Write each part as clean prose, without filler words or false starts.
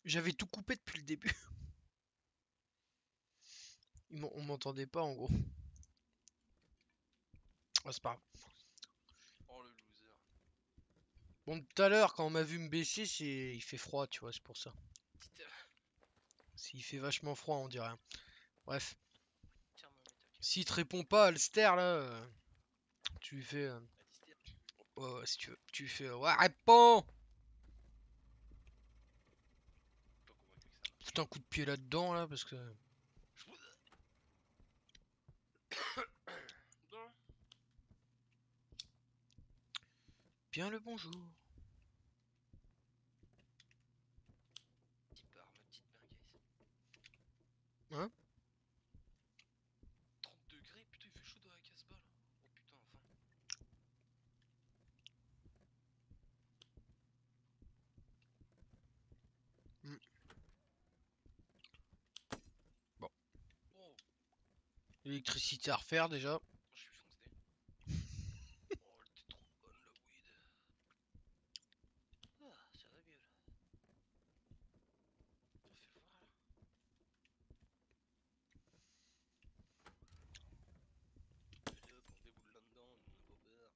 J'avais tout coupé depuis le début. On m'entendait pas en gros. Ah, c'est pas grave. Oh le loser. Bon, tout à l'heure, quand on m'a vu me baisser, il fait froid, tu vois, c'est pour ça. Petite. Il fait vachement froid, on dirait. Bref. Thermomètre à S'il te répond pas, Alster, là, tu lui fais. à distiller. Ouais, ouais, si tu veux. Tu lui fais. Ouais, réponds! Pas convaincu que ça marche. Foutre un coup de pied là-dedans, là, parce que. Bon. Bien le bonjour. Petite part, ma petite merguez. Hein? 30 degrés, putain il fait chaud dans la Casbah là. Oh putain enfin. Hmm. Bon. Oh, L'électricité à refaire déjà. je suis foncé. Oh elle était trop bonne la weed. Ah, ça régale. On fait voir là. Allez hop, on déboule là-dedans, on n'a pas peur.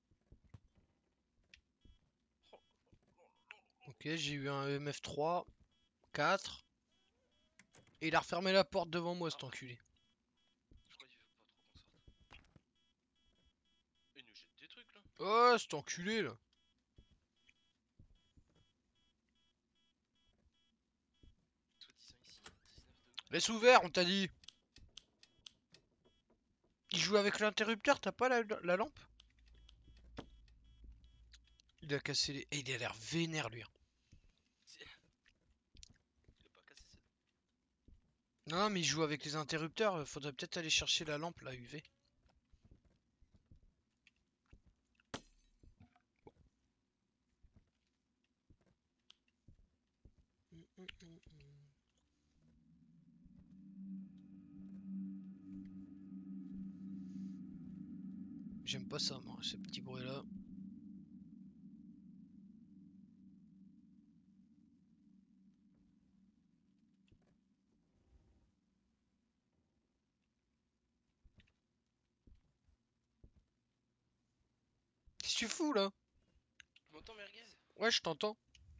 Oh, Ok, j'ai eu un EMF3, 4. Et il a refermé la porte devant moi, ah cet bah, enculé. je crois qu'il veut pas trop qu'on sorte. Il nous jette des trucs là. Oh, cet enculé là. Soit disant ici, 19 degrés. Laisse ouvert, on t'a dit. Il joue avec l'interrupteur, t'as pas la lampe? Il a cassé les. Et il a l'air vénère lui, hein. Il a pas cassé cette. Non, mais il joue avec les interrupteurs. Faudrait peut-être aller chercher la lampe, la UV. J'aime pas ça, moi, ce petit bruit là. Qu'est-ce que tu fous là? Tu m'entends merguez? Ouais, je t'entends.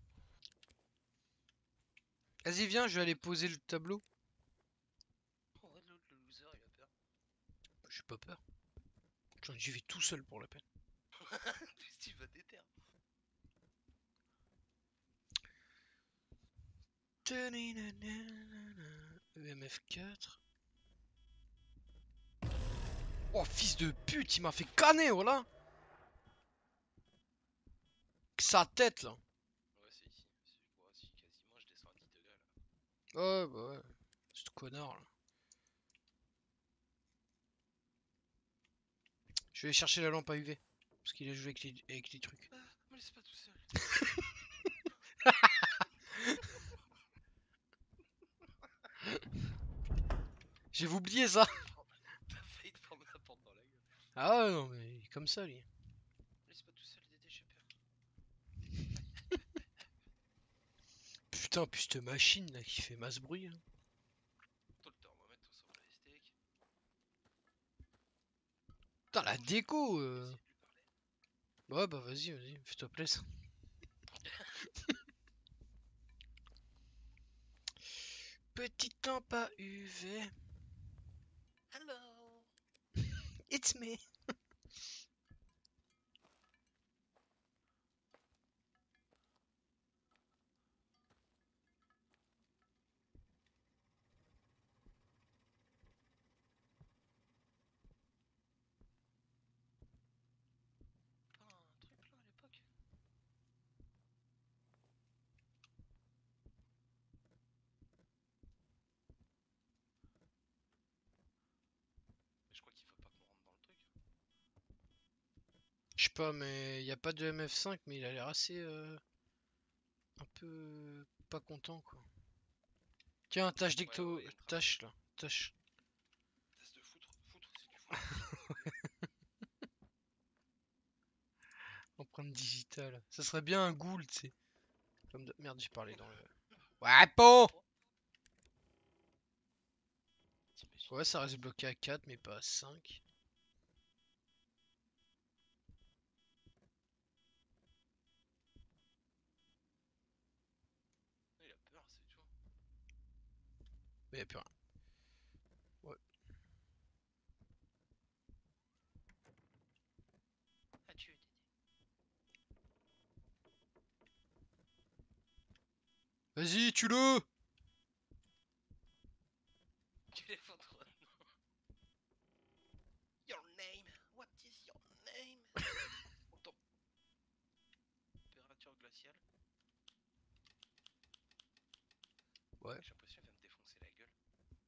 Vas-y, viens, je vais aller poser le tableau. Oh ouais l'autre le loser il a peur. J'ai pas peur. J'y vais tout seul pour la peine. Plus tu vas déter. EMF4. Oh, fils de pute, il m'a fait canner, voilà. Sa tête là. Ouais c'est ici. Ouais, si quasiment je descends à 10 degrés là. Ouais, bah ouais. Ce connard là. Je vais aller chercher la lampe à UV. Parce qu'il a joué avec les trucs. Ah, me laisse pas tout seul. J'ai oublié ça. T'as failli te prendre la porte dans la gueule. Ah ouais, non, mais il est comme ça lui. Me laisse pas tout seul Dédé, j'ai peur. Putain, puis cette machine là qui fait masse bruit, hein. Toi le thermomètre, toi ça va les steaks. Putain, la déco. On va essayer de lui parler. Ouais, bah vas-y, vas-y, fais-toi plaisir. Petite lampe à UV. Hello. It's me. Pas un truc là à l'époque. Mais je crois qu'il veut pas qu'on rentre dans le truc. Je sais pas, mais il y a pas de MF5, mais il a l'air assez un peu pas content quoi. Tiens, tâche Ouais ouais d'ecto, ouais y a une trace. tâche là, tâche. Tasse de foutre. Foutre c'est du foutre. Empreinte digitale. Ça serait bien un ghoul, tu sais. Merde, j'ai parlé dans le. Ouais, bon! T'imagines Ouais, ça si- reste bloqué à 4, mais pas à 5. Il a peur, c'est tout. Mais y'a plus rien. Ouais. Adieu, Dédé. Vas-y, tue-le! Quel est votre nom? Your name? What is your name? Température glaciale. Ouais. J'ai l'impression qu'il va me défoncer la gueule.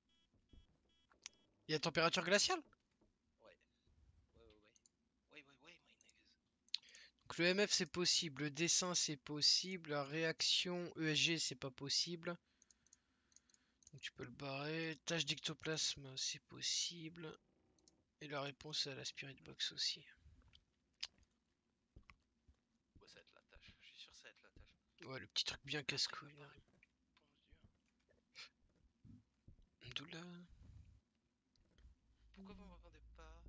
Y'a température glaciale? Ouais. Ouais, my niggas. Donc le MF c'est possible, le dessin c'est possible, la réaction ESG c'est pas possible. Donc tu peux le barrer. Tâche d'ectoplasme c'est possible. Et la réponse est à la Spirit Box aussi. Ouais, ça va être la tâche. Je suis sûr que ça va être la tâche. Ouais, le petit truc bien Après, casse-couille il là. m'a pas répondu. D'où là. Pourquoi vous me répondez pas?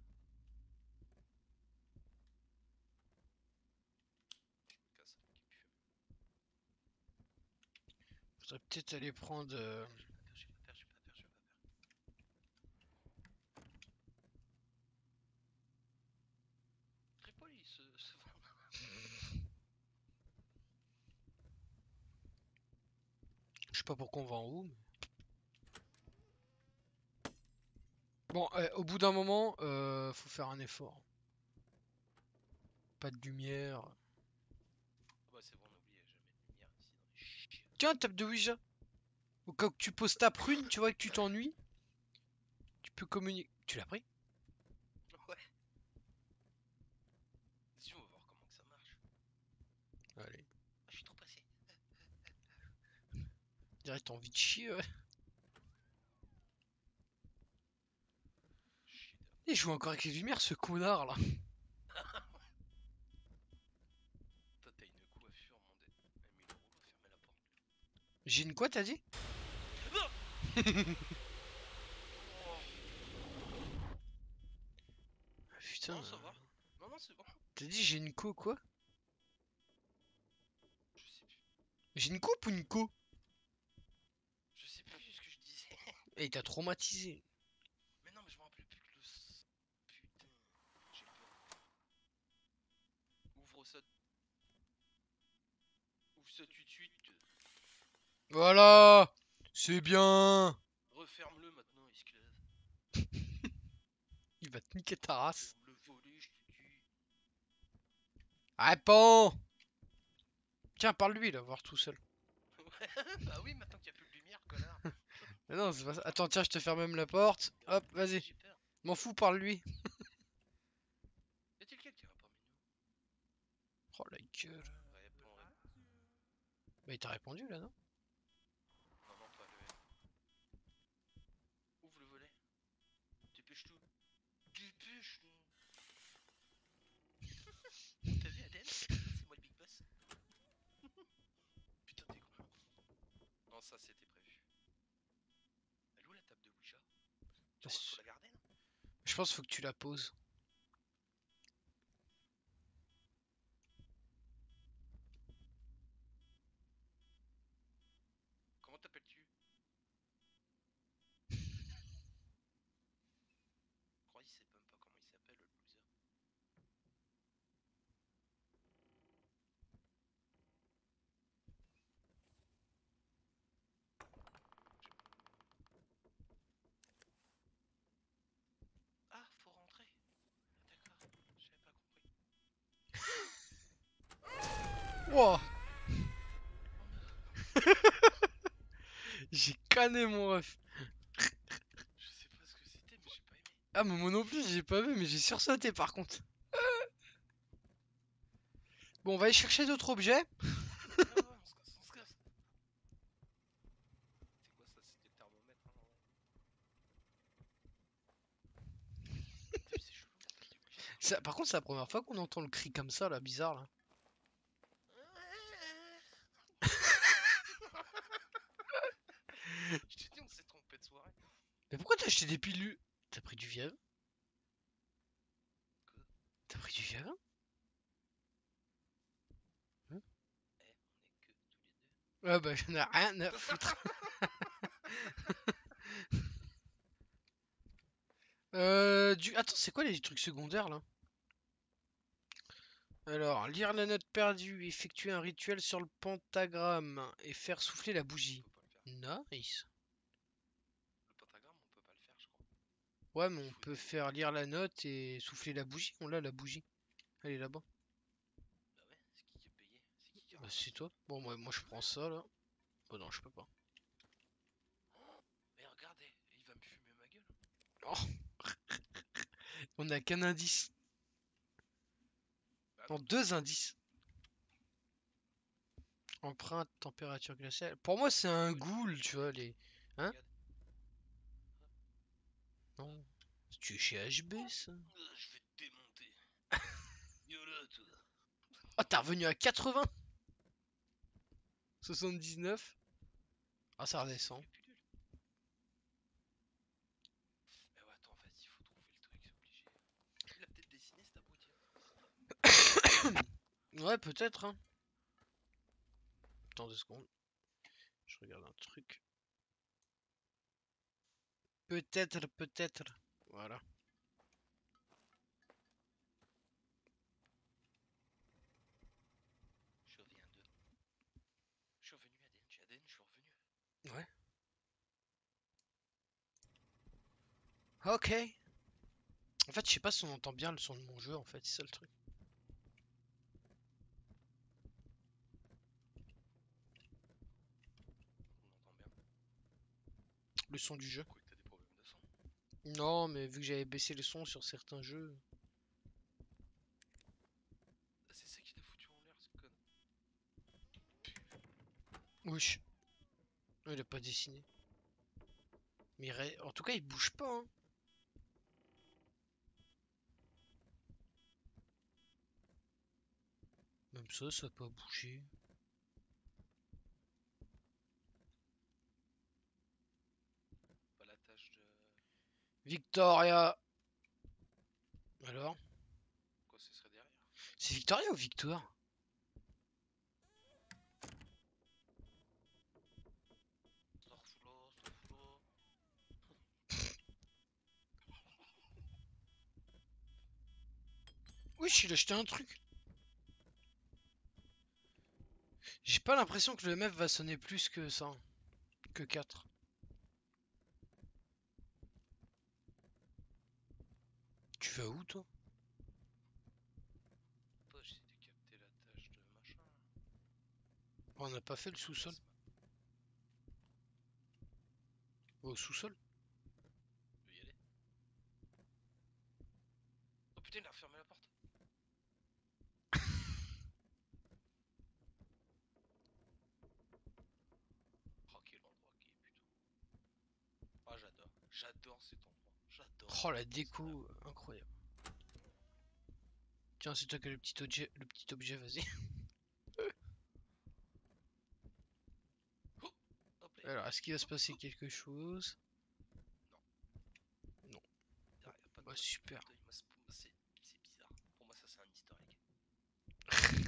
Je me casse avec qui fume. Faudrait peut-être aller prendre. Je suis pas peur, je suis pas peur, je suis pas peur, je suis pas peur. Très poli ce Je sais pas pourquoi on va en haut. Bon, au bout d'un moment, faut faire un effort. Pas de lumière. Ah bah c'est bon, on a oublié, jamais de lumière ici dans les chiottes. Tiens, table de Ouija. Au cas où tu poses ta prune, tu vois que tu t'ennuies. Tu peux communiquer. Tu l'as pris? Ouais. Si on va voir comment que ça marche. Allez. Ah, je suis trop pressé. Direct, t'as envie de chier, ouais. Shit. Il joue encore avec les lumières, ce connard là. Toi t'as une coiffure, mon dé. 1000 euros, fermez la porte. J'ai une quoi, t'as dit? Non. Oh. Putain. Non, ça va. Non, non, c'est bon. T'as dit j'ai une co quoi? Je sais plus. J'ai une coupe ou une co? Je sais plus ce que je disais. Et il t'a traumatisé. Mais non, mais je me rappelle plus que le. Putain. J'ai peur. Ouvre ça. Ouvre ça tout de suite. Voilà. C'est bien. Referme-le maintenant, esclave. Il va te niquer ta race. Ferme le volet, je te dis. Réponds. Tiens, parle-lui là, voir tout seul. Ouais, bah oui, maintenant qu'il n'y a plus de lumière, connard. Mais non, c'est pas ça. Attends, tiens, je te ferme même la porte. Hop, vas-y. J'ai peur. M'en fous, parle-lui. Y a-t-il quelqu'un parmi nous? Oh la gueule. Réponds, réponds. Bah, il t'a répondu là, non? Non, non, pas le. Ouvre le volet. Dépêche-toi. Dépêche-toi. T'as vu Adèle? C'est moi le big boss. Putain, t'es con. Non, ça c'était prévu. Elle est où la table de Ouija? Faut la garder, non? Je pense qu'il faut que tu la poses. Comment t'appelles-tu? Je crois qu'il sait même pas comment il s'appelle, le loser. Ah, faut rentrer. D'accord, j'avais pas compris. Wow. Oh merde. J'ai canné mon ref. Je sais pas ce que c'était, mais j'ai pas aimé. Ah, mais moi non plus, j'ai pas vu, mais j'ai sursauté par contre. Bon, on va aller chercher d'autres objets. Ouais, ouais, on se casse, on se casse. C'est quoi ça? C'était le thermomètre, hein, non? T'as vu, c'est chelou la table du Ouija. Par contre, c'est la première fois qu'on entend le cri comme ça, là, bizarre là. acheté des pilules. T'as pris du Viagra? T'as pris du Viagra? Hein? Eh, on est que tous les deux. Ah bah j'en ai rien à foutre. Attends, c'est quoi les trucs secondaires là? Alors, lire la note perdue, effectuer un rituel sur le pentagramme et faire souffler la bougie. On peut pas le faire. Nice. Le pentagramme, on peut pas le faire, je crois. Ouais, mais Il on faut peut des. faire lire la note et souffler la bougie. On l'a la bougie. Elle est là-bas. Bah ouais, c'est qui a payé? C'est qui a Bah, ramené c'est ça? toi. Bon, moi je prends ça là. Oh non, je peux pas. Oh, mais regardez, il va me fumer ma gueule. Oh, on a qu'un indice. Bah Non, non. deux indices. Empreinte, température glaciale. Pour moi, c'est un Ouais, ghoul, tu vois, les. Hein? regarde. Non. Tu es chez HB, ça? Je vais te démonter. Yola, toi. Oh, t'es revenu à 80? 79? Ah, ça C'est redescend. les pilules. Mais ouais, attends, vas-y, faut trouver le truc, c'est obligé. Il a peut-être dessiné cette abruti. Ouais, peut-être, hein. Attends 2 secondes. Je regarde un truc. Peut-être, peut-être. Voilà. Je reviens de. Je suis revenu ADN, ADN, je suis revenu. Ouais. Ok. En fait, je sais pas si on entend bien le son de mon jeu, en fait, c'est ça le truc. On entend bien. Le son du jeu. Je crois que t'as des problèmes de son. Non, mais vu que j'avais baissé le son sur certains jeux. Ah, c'est ça qui t'a foutu en l'air, ce con. Wesh. Il a pas dessiné. Mais en tout cas, il bouge pas, hein. Même ça a pas bougé. Pas la tâche de. Victoria. Alors? Quoi, ce serait derrière? C'est Victoria ou Victoire? Starflo, Starflo. Wesh, il a acheté un truc. J'ai pas l'impression que le MF va sonner plus que ça. Que 4. Tu vas où, toi? Pas, j'essaie de capter la tâche de machin. On n'a pas fait le sous-sol. Plasma. Au sous-sol? Tu veux y aller? Oh putain, il a refermé la porte. Oh, quel endroit qui est, putain. Ah, j'adore. J'adore cet endroit. J'adore Oh, cet la endroit, c'est déco, incroyable. Tiens, c'est toi qui as le petit objet, vas-y. Oh, hop là. Alors, est-ce qu'il va se passer quelque chose? Non. Derrière, y a pas de Bah, doigt, super. pas d'œil. Moi, c'est bizarre. Pour moi, ça, c'est un easter egg.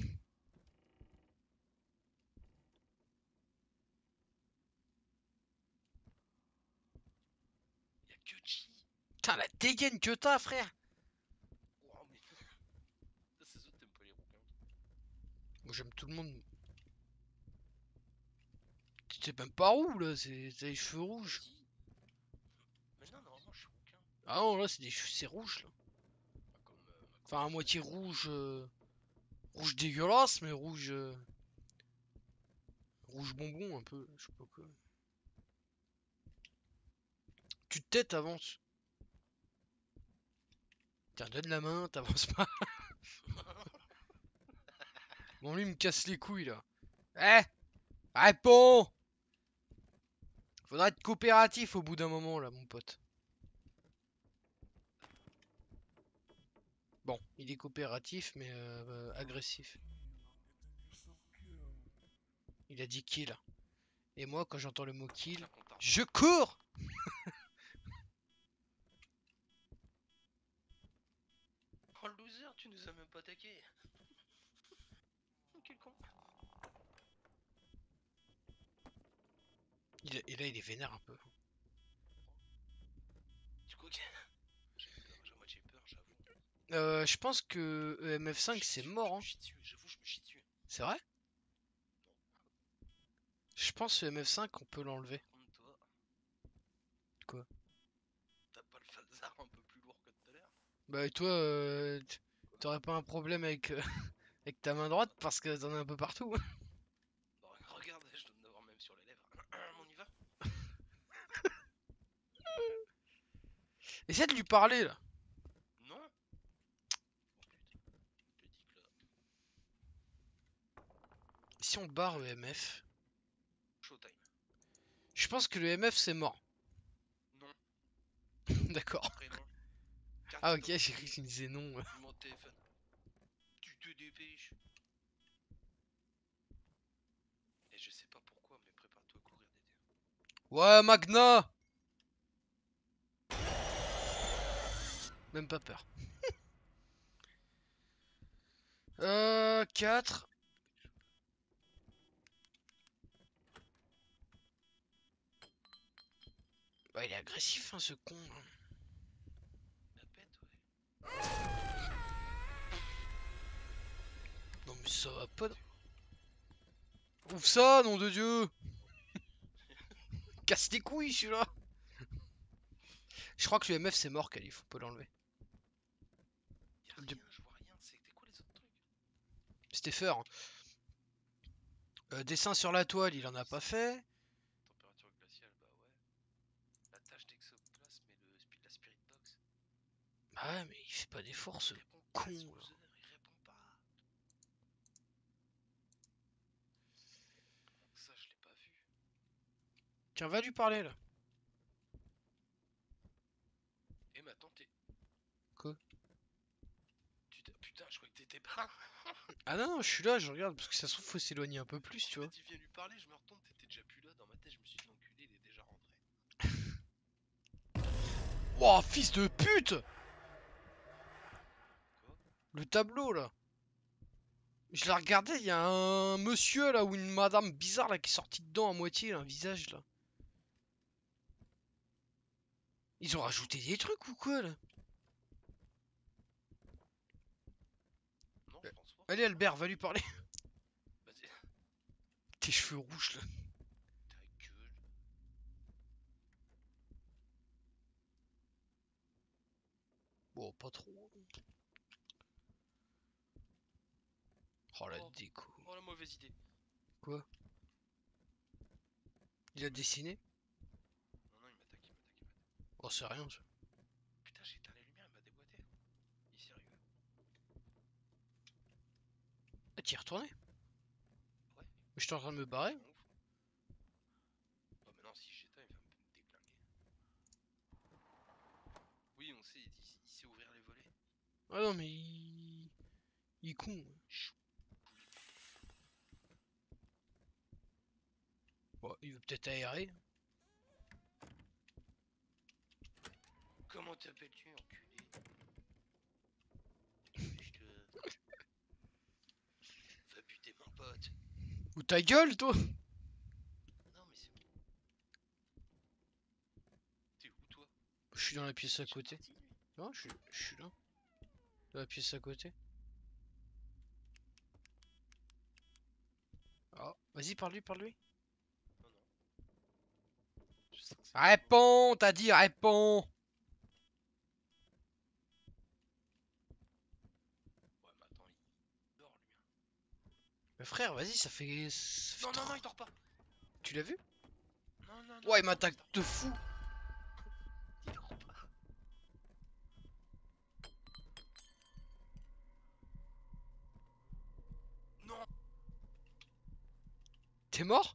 Y'a que Chi. Putain, la dégaine que t'as, frère! Wow, mais. Ça, c'est sûr que t'aimes pas les rouquins. Moi, j'aime tout le monde. Tu sais même pas où, là, c'est les cheveux rouges. Si. Mais non, normalement, je suis rouquin. Ah non, là, c'est rouge, là. Pas comme. Enfin, à moitié rouge. Rouge dégueulasse, mais rouge. Rouge bonbon, un peu. Je sais pas quoi. Tu te têtes, avance. Tiens, donne la main, t'avances pas. Bon, lui, il me casse les couilles, là. Eh! Réponds! Faudra être coopératif au bout d'un moment, là, mon pote. Bon, il est coopératif, mais agressif. Il a dit kill. Et moi, quand j'entends le mot kill, Tiens, qu'on t'a je cours! loser, tu nous as même pas attaqué. Quel con. Et là, il est vénère un peu. Tu crois que... J'ai peur, j'ai à moitié peur, j'avoue. Je pense que EMF5 c'est mort, hein. Je me chie dessus, j'avoue, je me chie dessus. C'est vrai? Je pense que EMF5 on peut l'enlever. Par contre, toi... Quoi? T'as pas le phasar un peu plus lourd que tout à l'heure? Bah et toi, t'aurais pas un problème avec, avec ta main droite parce que t'en as un peu partout. Bon, regarde, je dois en avoir même sur les lèvres. On y va? Essaie de lui parler là. Non? Oh putain, je te dis que là... Si on barre EMF, Showtime. je pense que le EMF c'est mort. Non. D'accord. Prénom. Carte Ah ok, j'ai d'identité. cru que tu me disais non. Numéro de téléphone. Tu te dépêches. Et je sais pas pourquoi, mais prépare-toi à courir Dédé. Ouais, Magna! Même pas peur. 4. Bah, il est agressif, hein, ce con. Hein. La pète, ouais. Non, mais ça va pas. Ouvre ça, nom de Dieu! Casse les couilles, celui-là! Je crois que le MF c'est mort, Calif, on peut l'enlever. Y'a rien, je vois rien. C'était quoi les autres trucs? C'était fort. Dessin sur la toile, il en a pas fait. Température glaciale, bah ouais. La tâche d'exoplasme et la spirit box. Bah ouais, mais il fait pas d'efforts, ce Il répond pas, con. ce Là. loser, il répond pas. Ça, je l'ai pas vu. Tiens, va lui parler, là. Eh, mais attends, t'es. Quoi? Putain, je croyais que t'étais pas. Ah non, non, je suis là, je regarde, parce que ça se trouve, faut s'éloigner un peu plus, Tu tu m'as vois. dit, viens lui parler, je me retourne, t'étais déjà plus là. Dans ma tête, je me suis dit, l'enculé, il est déjà rentré. Wouah, fils de pute! Quoi? Le tableau, là. Je l'ai regardé, il y a un monsieur, là, ou une madame bizarre, là, qui est sortie dedans à moitié, là, un visage, là. Ils ont rajouté des trucs ou quoi, là? Non, je pense pas. Allez, Albert, va lui parler. Vas-y, Tes cheveux rouges, là. ta gueule. Bon, pas trop. Oh, la Oh, déco. oh, la mauvaise idée. Quoi? Il a dessiné? Non, non, il m'attaque, il m'attaque, il m'attaque. Oh, c'est rien, ça. Putain, j'ai éteint les lumières, il m'a déboîté. Il est sérieux. Ah, t'y es retourné? Ouais, Je suis en train de me barrer. ouf. Oh, mais non, si j'éteins, il va me déglinguer. Oui, on sait, il sait ouvrir les volets. Ah non, mais il... Il est con. Chou. Bon, il veut peut-être aérer. Comment t'appelles-tu, enculé? Dépêche-toi. Va buter mon pote. Ou ta gueule, toi! Non, mais c'est bon. T'es où, toi? Je suis dans la pièce C'est à déjà côté. parti, lui. Non, je suis là. Dans la pièce à côté. Ah, vas-y, parle-lui, parle-lui. Non, non. Je sens que c'est pas bon. Réponds, t'as dit réponds! Ouais, mais attends, il dort, lui. Mais frère, vas-y, ça fait Non, non, trop- non, il dort pas. Tu l'as vu? Non, non, non. Ouais, il dort pas, m'attaque dort de fou! pas, il dort pas. Non. T'es mort?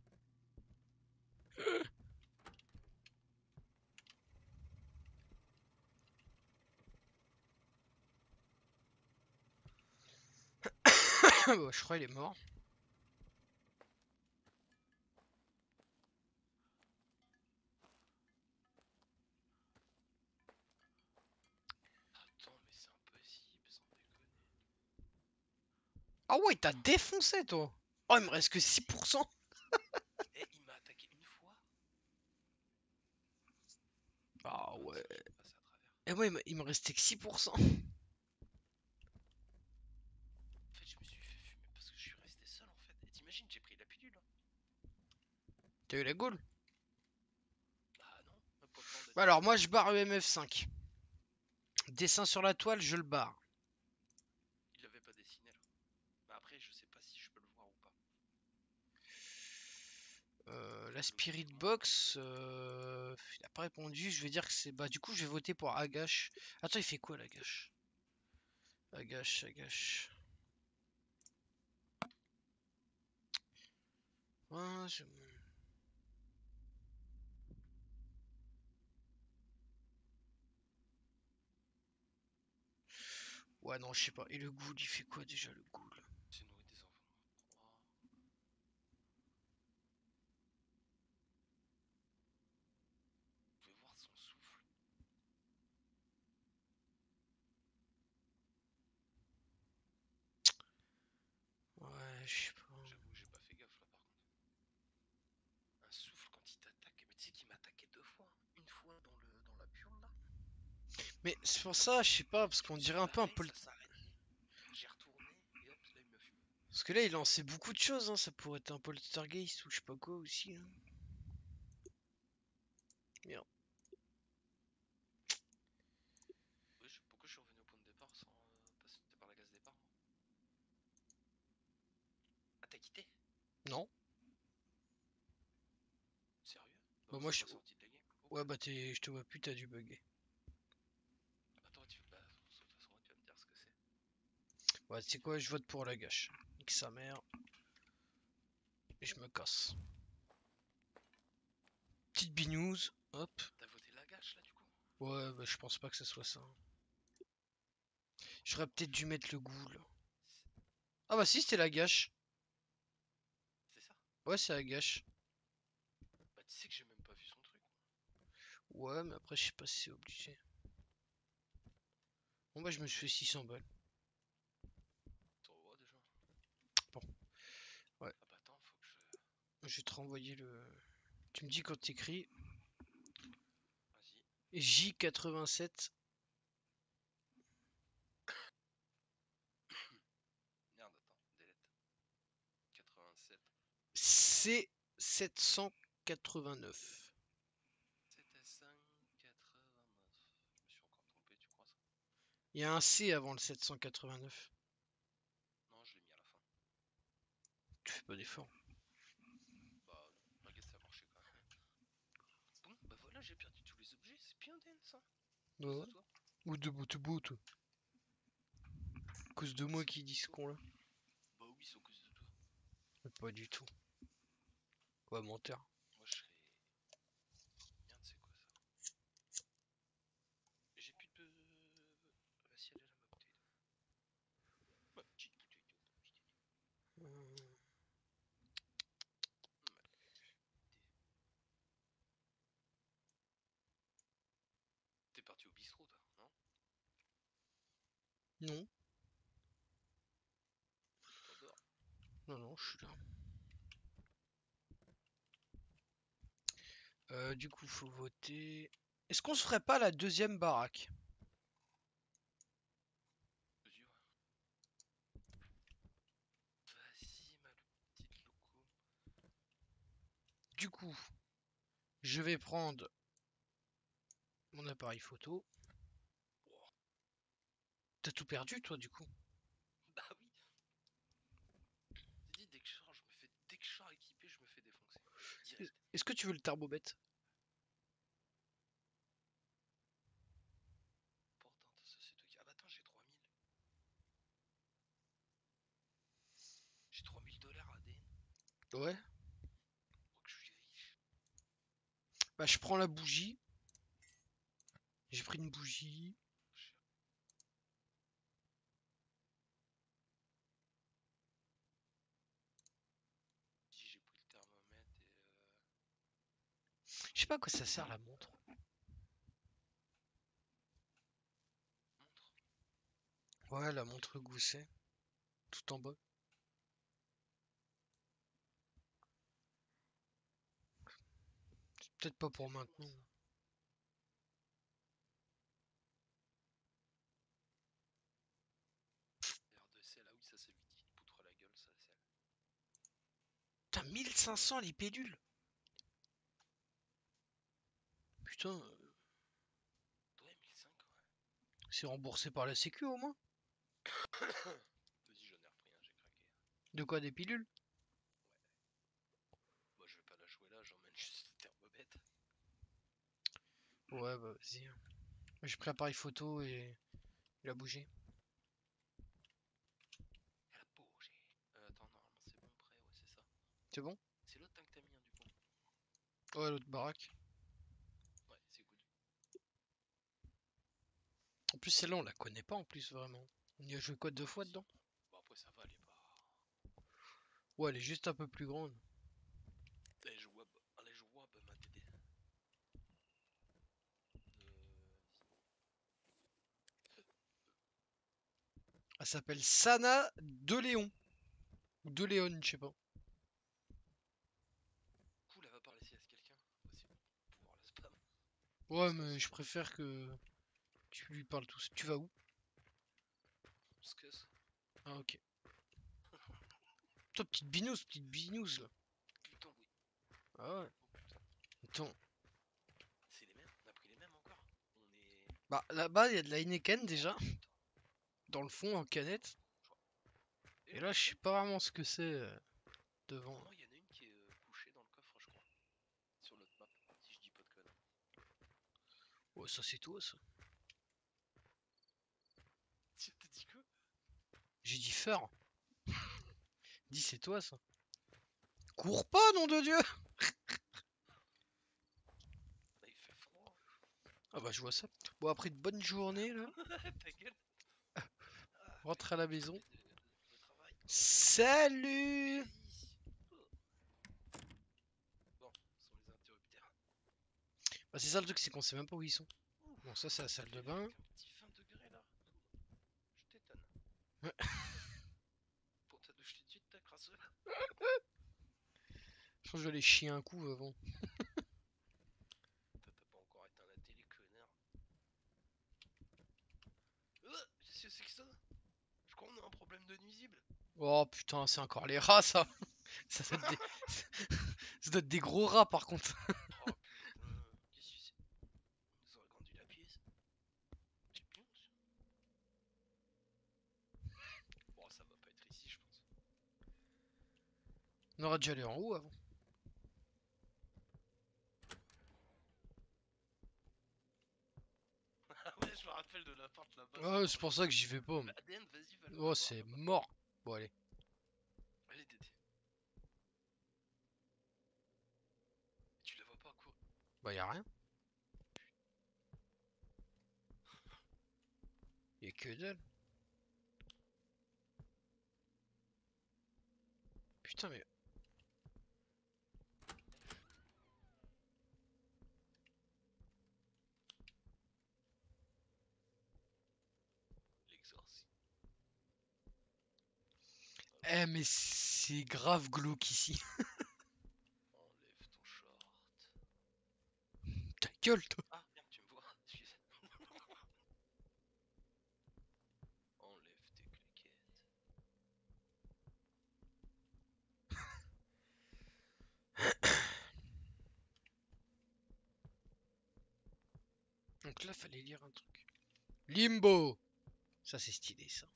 Bah, je crois qu'il est mort. Attends, mais c'est impossible sans Ah ouais, il t'a défoncé, toi. Oh, il me reste que 6%. Et il m'a attaqué une fois. Ah Ah, ouais. tiens, je vais passer à travers. Et moi, il me restait que 6%. En fait, je me suis fait fumer parce que je suis resté seul en fait. Et t'imagines, j'ai pris la pilule. T'as eu la gaule? Bah non, même pas le temps Bah d'attirer alors, son moi, je attention. barre EMF5. Dessin sur la toile, je le barre. Il l'avait pas dessiné là. Mais après, je sais pas si je peux le voir ou pas. La Faut le Spirit lire, hein. Box, il a pas répondu. Je vais dire que c'est. Bah, du coup, je vais voter pour Agache. Attends, il fait quoi, l'Agache? Agache, Agache. Ouais, ouais, non, je sais pas. Et le ghoul, il fait quoi déjà, le ghoul? C'est nourrir des enfants. Oh. Vous pouvez voir son souffle. Ouais, je sais pas. J'avoue, j'ai pas fait gaffe là par contre. Un souffle quand il t'attaque. Mais tu sais qu'il m'a attaqué deux fois, hein. Une fois dans la burle là. Mais c'est pour ça, je sais pas, parce Je qu'on me suis dirait un peu un barré, peu. ça s'arrêtait. J'ai retourné et hop, là il m'a fumé. Parce que là, il lançait beaucoup de choses, hein. Ça pourrait être un poltergeist ou je sais pas quoi aussi, hein. Merde. Oui, pourquoi je suis revenu au point de départ sans passer par la case départ moi. Ah, t'as quitté? Non? Sérieux? Bah, Donc moi, c'est je. pas sorti de la game? Ok. Ouais, bah, je te vois plus, t'as dû bugger. Attends, bah, de toute façon, tu vas me dire ce que c'est. Ouais, c'est quoi, je vote pour la gâche. Nique sa mère. Et je me casse. Petite binouze. Hop. T'as voté la gâche là du coup? Ouais, bah, je pense pas que ce soit ça. J'aurais peut-être dû mettre le ghoul. Ah bah si, c'était la gâche. C'est ça? Ouais, c'est la gâche. Bah tu sais que j'ai même pas vu son truc. Ouais, mais après, je sais pas si c'est obligé. Bon, bah, je me suis fait 600 balles. T'en vois déjà? Bon, ouais. Ah bah attends, faut que je... Je vais te renvoyer le. Tu me dis quand t'écris. Vas-y. J87 Merde, attends, delete. 87. C789. C'était 5,89. Je me suis encore trompé, tu crois ça? Il y a un C avant le 789. Non, je l'ai mis à la fin. Tu fais pas d'effort. Bah non, t'inquiète, ça a marché quand même. Bon, bah voilà, j'ai perdu tous les objets, c'est bien Den ça. Ouais, Cause ouais. de toi. Ou de bout, toi. Cause de Bah moi c'est qui cause dis de ce toi. con là. Bah oui, c'est à cause de toi. Mais pas du tout. Ouais, menteur. Moi je serais... Merde, c'est quoi ça? J'ai plus de... Vas-y, elle est là, ma bouteille d'eau. Ma petite bouteille d'eau, mon petit Denis. Ma petite idée. T'es parti au bistrot, toi, non? Non, T'endors. non, non, je suis là. Du coup, faut voter. Est-ce qu'on se ferait pas la deuxième baraque? Vas-y, ouais. Vas-y, ma petite loco. Du coup, je vais prendre mon appareil photo. Wow. T'as tout perdu, toi, du coup? Bah oui. J'ai dit, dès que je sors, dès que je sors équipé, je me fais défoncer. Direct. Est-ce que tu veux le tarbobête? Pourtant, ça c'est toi qui... Ah bah attends, j'ai 3000. J'ai 3000 $ à ADN. Ouais. Je crois que je suis riche. Bah, je prends la bougie. J'ai pris une bougie. Cher. Dis, j'ai pris le thermomètre et... Je sais pas à quoi ça sert la montre. Montre. Ouais, la montre gousset. Tout en bas. Peut-être pas C'est pour bon, maintenant. ça. R2C, là, oui, ça c'est vite qui te poutre la gueule, ça c'est. Putain, 1500 les pédules. Putain, Ouais, 1005, ouais. c'est remboursé par la sécu au moins? Vas-y, j'en ai repris un, j'ai craqué. De quoi, des pilules? Moi, je vais pas la jouer là, j'emmène juste le thermomètre. Ouais, bah vas-y. J'ai pris l'appareil photo et il a bougé. Elle a bougé. Attends, normalement c'est bon, prêt, ouais, c'est ça. C'est bon? C'est l'autre tank que t'as mis, hein, du coup. Ouais, l'autre baraque. Ouais, c'est good. En plus, celle-là, on la connaît pas en plus, vraiment. On y a joué quoi, deux Ouais, fois vas-y. dedans? Bon, après, ça va, elle est pas. Ouais, elle est juste un peu plus grande. Elle est jouable, ma dédé. Elle s'appelle Sana de Léon. Ou de Léon, je sais pas. Cool, elle va parler si à quelqu'un. Voici pouvoir la spam. Ouais, On mais se je préfère que tu lui parles tout seul. Tu vas où? On se casse. Ah, ok. Toi, petite binouze là. Putain, oui. Ah ouais. Oh putain. Attends. C'est les mêmes. On a pris les mêmes encore. On est. Bah, là-bas, il y a de la Heineken Oh déjà. putain. Dans le fond, en canette. Je vois. Et Et le là, je sais coffret? pas vraiment ce que c'est devant. Normalement, il y en a une qui est couchée dans le coffre, je crois. Sur notre map, si je dis pas de conneries. Ouais, ça, c'est toi, ça. Tu t'as dit quoi? J'ai dit faire. Dis, c'est toi, ça. Cours pas, nom de Dieu! Là, il fait froid. Ah bah, je vois ça. Bon, après une bonne journée, là. Ta gueule. Ah, Rentre à la maison. de travail. Salut! Vas-y. Bon, ce sont les interrupteurs. Bah, c'est ça le truc, c'est qu'on sait même pas où ils sont. Ouh, Bon, ça, c'est la salle de avec bain. un petit 20 degrés là. Je t'étonne. Ouais. Pour ta douche tout de suite, t'as crasseux. Je pense que je vais aller chier un coup avant. T'as pas encore éteint la télé, connard. Qu'est-ce que c'est que ça? Je crois qu'on a un problème de nuisible. Oh putain, c'est encore les rats, ça. Ça doit être des... ça doit être des gros rats, par contre. Oh putain, qu'est-ce que c'est? On nous aurait agrandi la pièce. C'est bien ça. Bon, ça va pas être ici, je pense. On aurait dû aller en haut avant. Ah ouais, je me rappelle de la porte là-bas. Ouais, c'est pour ça que j'y vais pas. Bah, ADN, vas-y, va le Oh, voir c'est là-bas. mort. Bon, allez. Allez, Dédé. Tu la vois pas, quoi? Bah, y'a rien. Y'a que dalle. Putain, mais. L'exorcisme. Eh, mais c'est grave glauque ici. Enlève ton short. Ta gueule, toi. Ah, merde, tu me vois. Excuse. Enlève tes claquettes. Donc là, fallait lire un truc. Limbo. Ça, c'est stylé, ça.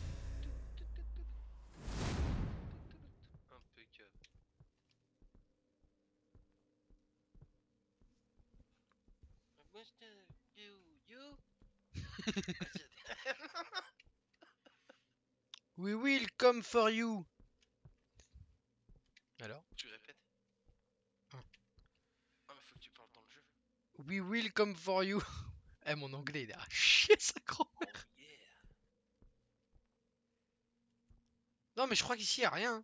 Impeccable. You. Vas-y, We will come for you. Alors? tu répètes? Hein. Ah, mais faut que tu parles dans le jeu. We will come for you. Eh, mon anglais, il est à chier, ça croit. Oh yeah. Non, mais je crois qu'ici, y'a rien.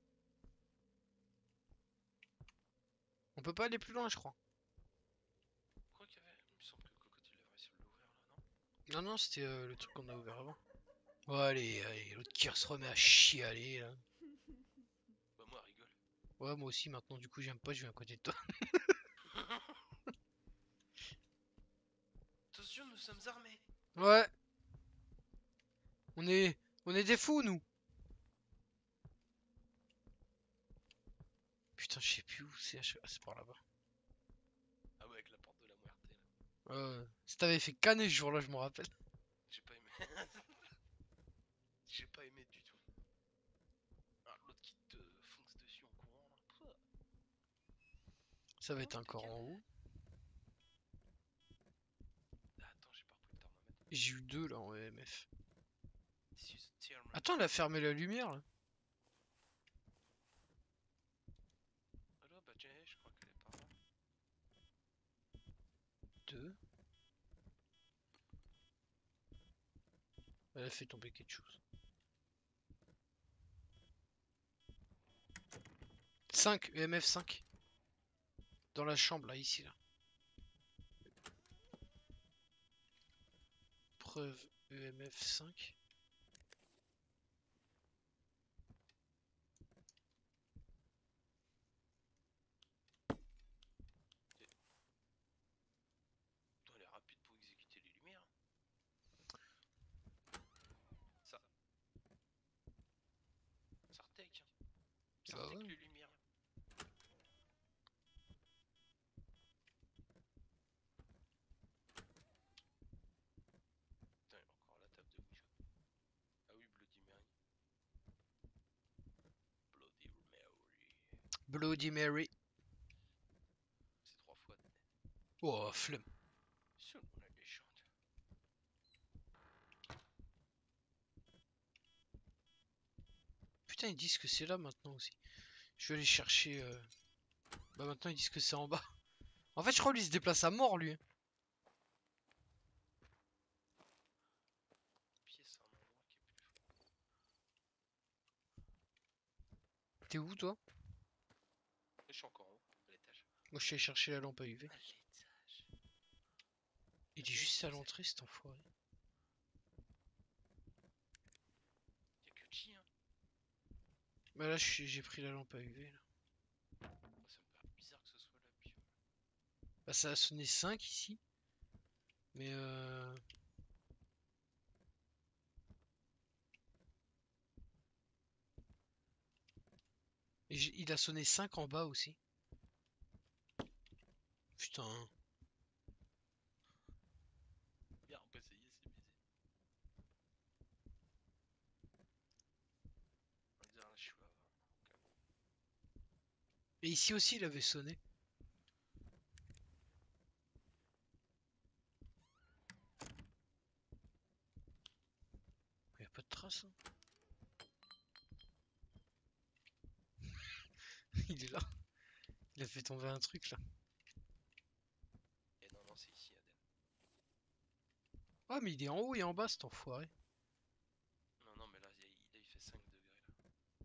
On peut pas aller plus loin, je crois. Quoi qu'il y avait? Il me semble que le crocodile avait réussi à l'ouvrir là, non? Non, non, c'était le truc qu'on a ouvert avant. Ouais, allez, allez, l'autre qui se remet à chialer, là. Bah, moi, rigole. Ouais, moi aussi, maintenant, du coup, j'aime pas, je viens à côté de toi. Attention, nous sommes armés. Ouais. On est... On est des fous, nous. Putain, je sais plus où c'est. Ah, c'est par là-bas. Ah ouais, avec la porte de la muerte là. Si t'avais fait canner ce jour-là, je me rappelle. J'ai pas aimé. J'ai pas aimé du tout. Ah, l'autre qui te fonce dessus en courant là. Pouah. Ça va Oh, être j'étais encore calme. en haut. Ah, attends, j'ai pas repris le thermomètre. J'ai eu 2 là en EMF. This is a thermomètre. Attends, elle a fermé la lumière là. Alors, bah tiens, je crois qu'elle est par là. 2. Elle a fait tomber quelque chose. 5, EMF 5. Dans la chambre là, ici là. Preuve EMF 5. Putain, elle est rapide pour exécuter les lumières. Ça. Sartec. Bah Sartec ouais. les lumières. Putain, il y a encore la table de Wichot. Ah oui, Bloody Mary. Bloody Mary. Bloody Mary. C'est 3 fois. Oh, flemme. Sur la légende. Putain, ils disent que c'est là maintenant aussi. Je vais aller chercher. Bah maintenant ils disent que c'est en bas. En fait, je crois lui il se déplace à mort lui. Pied, c'est un endroit qui est plus fort. T'es où toi? Je suis encore en haut, à l'étage. Moi je suis allé chercher la lampe à UV. À l'étage. Il est juste à l'entrée cet enfoiré. Y'a que Chi, hein. Bah là j'ai pris la lampe à UV là. Moi, ça me paraît bizarre que ce soit là, puis. Bah ça a sonné 5 ici. Mais et il a sonné 5 en bas aussi. Putain. Bien, on peut essayer, c'est baisé. On va dire un chou avant. Et ici aussi il avait sonné. Y a pas de trace. Hein. Il est là. Il a fait tomber un truc là. Et non, non, c'est ici, Adèle. Ah mais il est en haut et en bas cet enfoiré. Non, non, mais là, il fait 5 degrés là.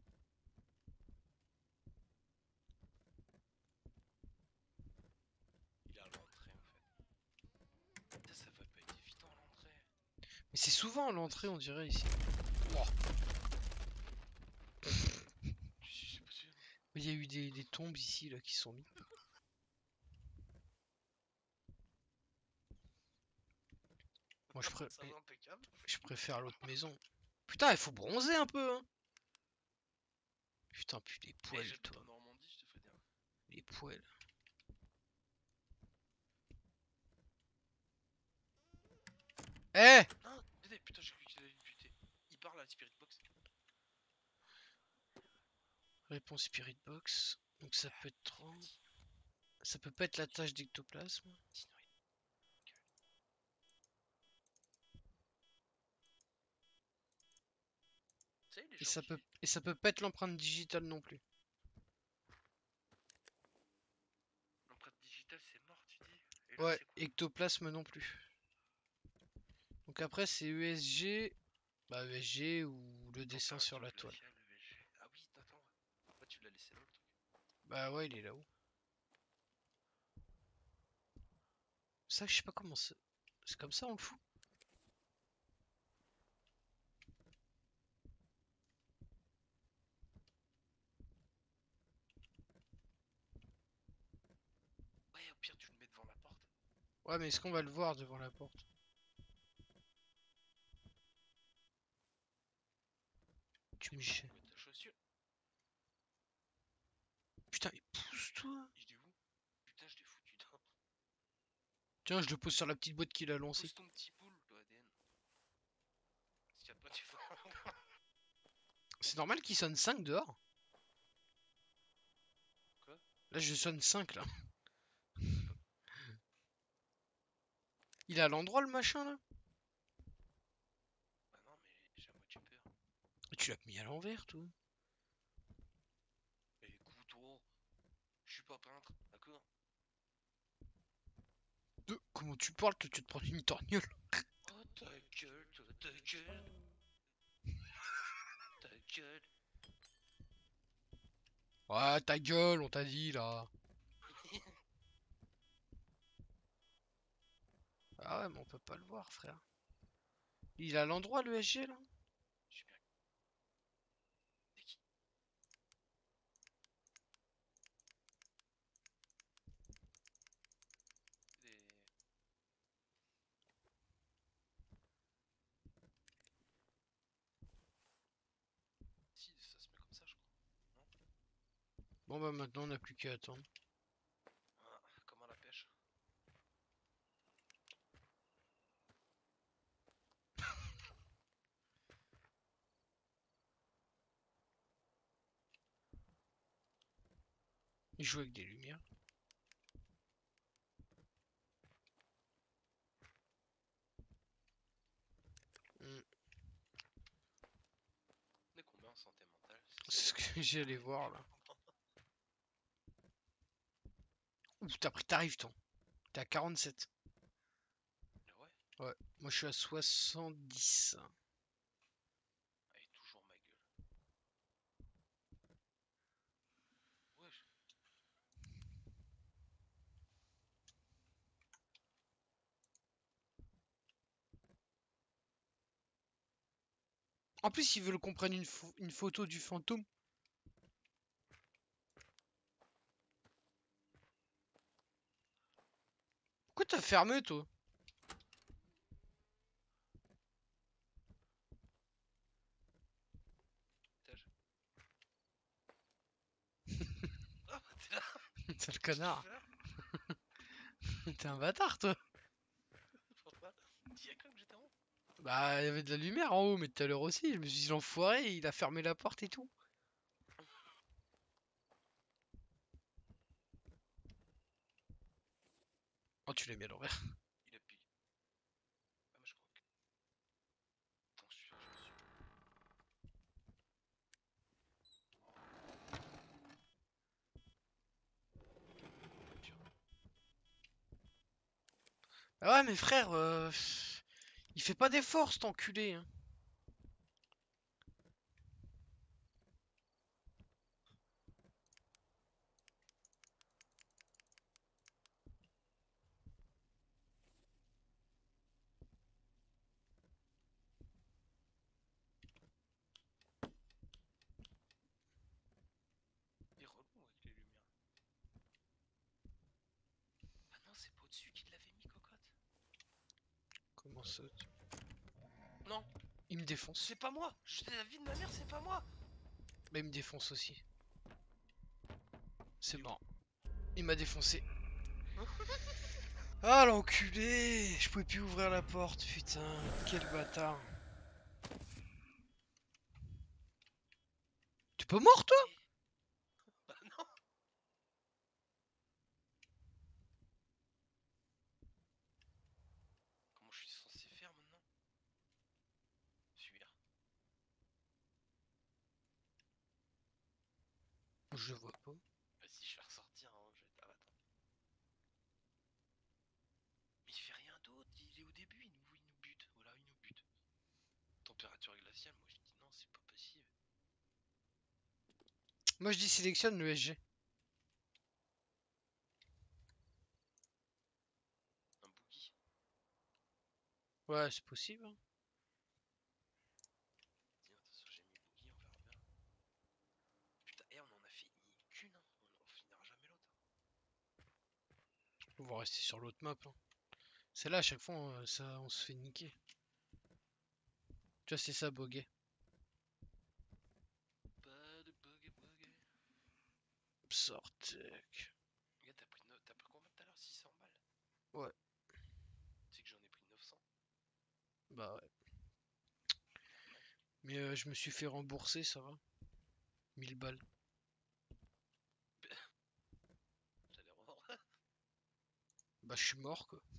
Il est à l'entrée en fait. Putain, ça va pas être évident à l'entrée. Mais c'est souvent à l'entrée on dirait ici. Oh. Je sais pas sûr. Il y a eu des tombes ici là qui sont mis. Moi Ça va impeccable. je préfère l'autre maison. Putain, il faut bronzer un peu hein. Putain, puis les Eh, poils j'habite toi. en Normandie, je te ferai dire. Les poils. Eh Ah, Dédé, putain, j'ai cru qu'il allait me buter. Il parle à la Spirit Box. Réponse Spirit Box. Donc ça peut être 30. Il m'a dit. Ça peut pas être la tâche d'ectoplasme. Sinon, il gueule. Tu sais, les Et gens ça qui. peut pas être l'empreinte digitale non plus. L'empreinte digitale, c'est mort, tu dis. Et là, Ouais, c'est quoi? ectoplasme non plus. Donc après c'est ESG. Bah ESG ou le dessin sur la toile. Glaciale, ESG. Ah oui, attends. Ouais, tu l'as laissé là le truc. Bah ouais, il est là-haut. Ça, je sais pas comment c'est. C'est comme ça on le fout. Ouais, au Ouais, mais est-ce qu'on va le voir devant la porte? Tu me jettes. Mettre ta chaussure. Putain, mais pousse-toi! Il est où? Putain, je l'ai foutu dans. Tiens, je le pose sur la petite boîte qu'il a lancée. Pose ton petit boule, toi, ADN. Si y a pas, tu vas. C'est normal qu'il sonne 5 dehors? Quoi? Là, je sonne 5 là. C'est pas. Il est à l'endroit le machin là? Bah non, mais j'ai à moitié peur. Tu l'as mis à l'envers, toi. Mais écoute, oh, je suis pas peintre, d'accord? Comment tu parles, toi, tu te prends une torgnole? Oh, ta gueule, toi, ta gueule. Ta gueule. Ouais, ta gueule, on t'a dit là. Ah ouais, mais on peut pas le voir, frère. Il est à l'endroit le SG là? Je suis bien. C'est qui? Des. Si, ça se met comme ça, je crois. Non? Bon bah maintenant on a plus qu'à attendre. Ah, comment la pêche? Il joue avec des lumières. Hmm, On est combien en santé mentale? c'est ce que j'allais voir là. Ouf, t'arrives toi. T'es à 47. Ah ouais? Ouais, moi je suis à 70. Elle est toujours ma gueule. Wesh. En plus, ils veulent qu'on prenne une photo du fantôme. Pourquoi t'as fermé toi? Étage. Ah, bah t'es là! Sale Qu'est-ce que tu connard. fais là? T'es un bâtard toi. Pourquoi? T'y as cru que j'étais en haut? Bah, il y avait de la lumière en haut, mais tout à l'heure aussi. Je me suis dit, l'enfoiré, il a fermé la porte et tout. Oh, tu l'as mis à l'envers. Il appuie. Ah, mais je crois que. Attends, je me suis. Voiture. Ah ouais, mais frère, il fait pas d'efforts, cet enculé, hein. Il est relou avec les lumières. Ah non, c'est pas au-dessus qu'il l'avait mis, cocotte. Comment ça? Non, Il me défonce. c'est pas moi! La vie de ma mère, c'est pas moi! Bah, il me défonce aussi. C'est Il est où? mort. Il m'a défoncé. Ah, l'enculé! Je pouvais plus ouvrir la porte, putain. Quel bâtard. T'es pas mort, toi? Mais. Bah non! Comment je suis censé faire maintenant? Fuir. Je le vois pas. Vas-y, je vais ressortir, hein. Ah, attends. Mais il fait rien d'autre, il est au début, il nous bute. Voilà, il nous bute. Température glaciale, moi je dis non, c'est pas possible. Moi, je dis sélectionne le SG. Un boogie. Ouais, c'est possible, hein. Tiens, attention, j'ai mis boogie, on verra bien. Putain, et on en a fait qu'une, hein. On finira jamais l'autre. On va rester sur l'autre map, hein. Celle-là, à chaque fois, ça, on se fait niquer. Tu vois, c'est ça, boguer. Pas de bug bug. Sortec. Gars, t'as pris combien tout à l'heure? 600 balles? Ouais, Tu sais que j'en ai pris 900. bah ouais. Normal. Mais je me suis fait rembourser, ça va. 1000 balles. J'allais revoir. Bah, je suis mort, quoi.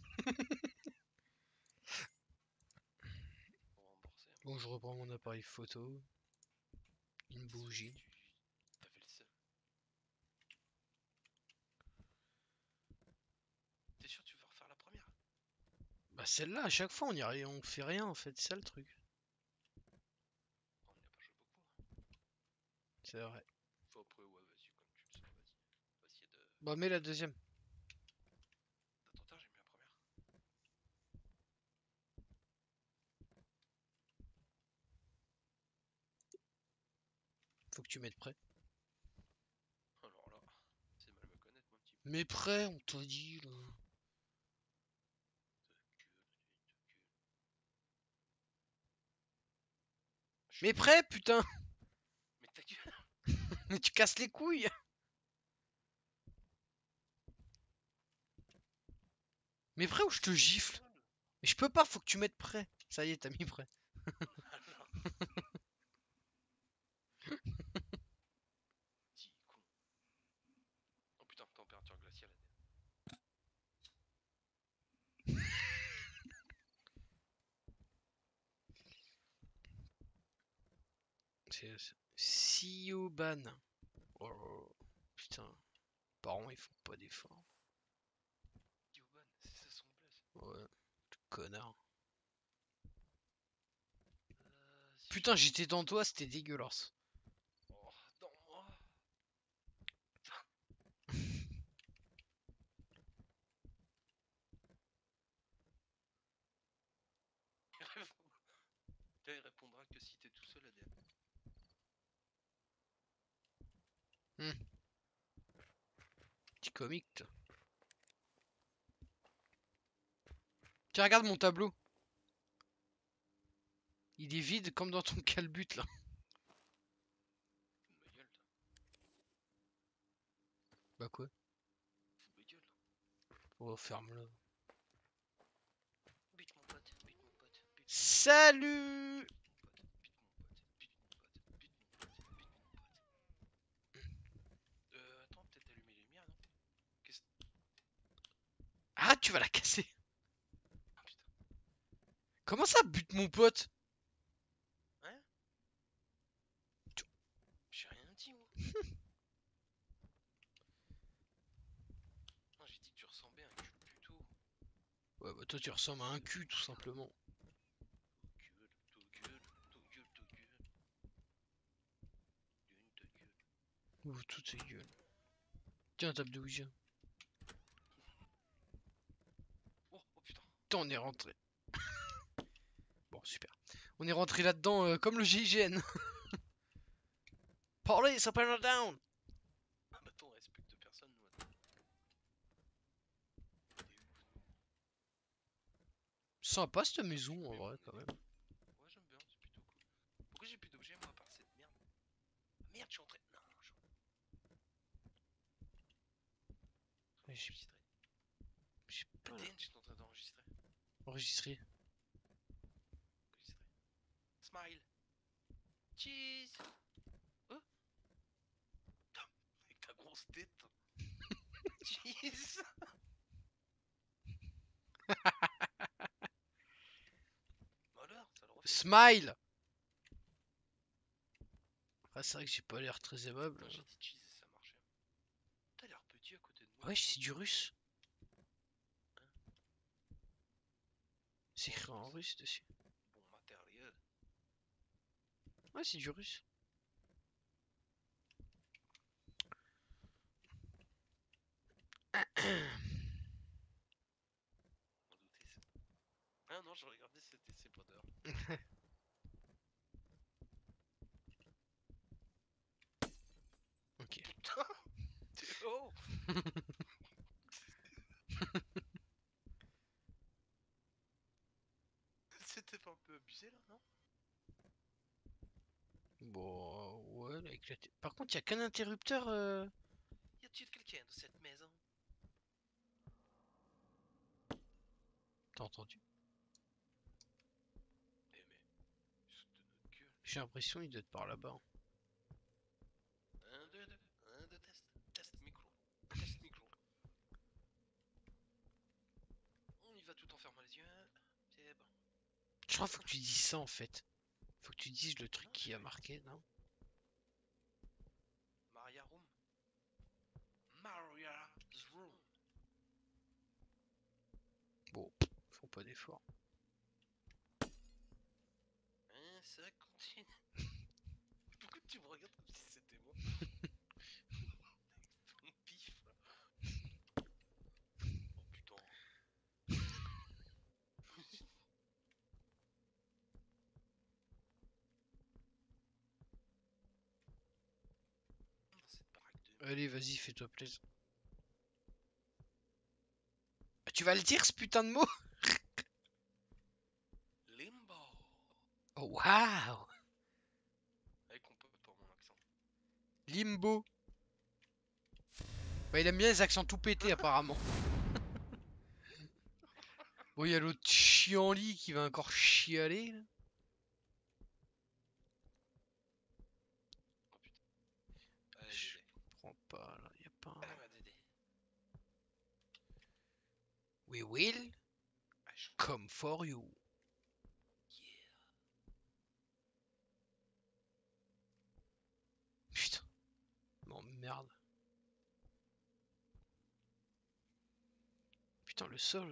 Pour rembourser. Bon, je reprends mon appareil photo. Une Désolé si bougie. tu t'avais le seum. T'es sûr que tu veux refaire la première? Bah, celle-là, à chaque fois, on y arrive, on fait rien, en fait. C'est ça, le truc. On n'y a pas joué beaucoup. C'est vrai. Faut après, ouais, vas-y, comme tu le sens, vas-y. On va essayer de. Bah, mets la deuxième. D'attentat, j'ai mis la première. Faut que tu mettes prêt. Alors là, c'est mal me connaître, mon petit peu. Mais prêt, on t'a dit, là. Mais prêt, putain. Mais ta gueule. Mais tu casses les couilles. Mais prêt ou je te gifle? Mais je peux pas, faut que tu mettes prêt. Ça y est, t'as mis prêt. Alors, petit con. Oh putain, température glaciale. C'est Sioban. Oh, putain. Parents, ils font pas d'efforts. Yoban, c'est ça son blaze. Ouais, connard. Si Putain, je- j'étais dans toi, c'était dégueulasse. Oh, dans moi. Là, il répondra que si t'es tout seul, ADN. Petit comique, toi. Tiens, regarde mon tableau. Il est vide comme dans ton calbut là. Fous de ma gueule, toi. Bah quoi? Fous de ma gueule. Oh, ferme-le. Bute mon pote, bute mon pote, bute Salut! mon pote, bute mon pote, bute mon pote, bute mon pote, bute mon pote. Attends, peut-être allumer les lumières, non? Qu'est-ce. Ah, tu vas la casser. Ah putain. Comment ça, bute mon pote? Hein? J'ai rien dit, moi. Non, j'ai dit que tu ressemblais à un cul puto. Ouais, bah toi tu ressembles à un cul tout simplement. Gueule, ta gueule, ta gueule, ta gueule. D'une ta gueule. Ouvre toutes ces gueules. Tiens, table de Ouija. Oh, oh putain. Putain, on est rentré. Bon, super. On est rentré là-dedans comme le GIGN. Police, open it down! Ah bah attends, on respecte personne, nous, attends. T'es ouf, nous. Sympa cette Putain, maison en fumer, vrai mon quand nez. même. Ouais, j'aime bien, c'est plutôt cool. Pourquoi j'ai plus d'objets, moi, à part cette merde? Ah, merde, je suis entré. Non, je suis Mais j'ai enregistré. pas ADN, je suis en train d'enregistrer. enregistré. Enregistrer. Smile. Cheese. Oh, avec ta grosse tête. Cheese. Bah alors, ça le refait. Smile! Ah, c'est vrai que j'ai pas l'air très aimable. Putain, j'ai dit cheese et ça marchait. T'as l'air petit à côté de moi. Ouais, c'est du russe. Hein? C'est écrit en Bon, russe dessus. bon matériel. Ouais, c'est du russe. On m'a douté ça. Ah non, je regardais, c'était ses bonheurs. Ok. Putain, t'es haut. C'était pas un peu abusé là, non? Bon, ouais, là, éclaté. Par contre, y a qu'un interrupteur. Y a-t-il quelqu'un dans cette maison? T'as entendu? Eh mais, ils se foutent de notre gueule. J'ai l'impression il doit être par là-bas. 1, 2, 2, 1, 2, test. Test micro. Test micro. On y va tout en fermant les yeux. C'est bon. Je crois qu'il faut que tu dises ça en fait. Faut que tu dises le truc Non, j'ai qui a pas dit. marqué, non? Maria Room. Maria's Room. Bon, font pas d'effort. Hein, ça continue. Pourquoi tu me regardes comme si c'était moi? Ton pif là. Oh putain. Dans cette baraque de Allez, vas-y, fais-toi plaisir. Ah, tu vas le dire ce putain de mot? Limbo. Oh, waouh! Avec on peut pas mon accent. Limbo. Bah, il aime bien les accents tout pétés apparemment. Bon, il y a l'autre chiant-lit qui va encore chialer là. Oh putain. Allez, Je Dédé. prends pas là, y a pas Allez, un... ma Dédé. We will Ah, chaud. come for you. Yeah. Putain. Non, merde. Putain, le sol.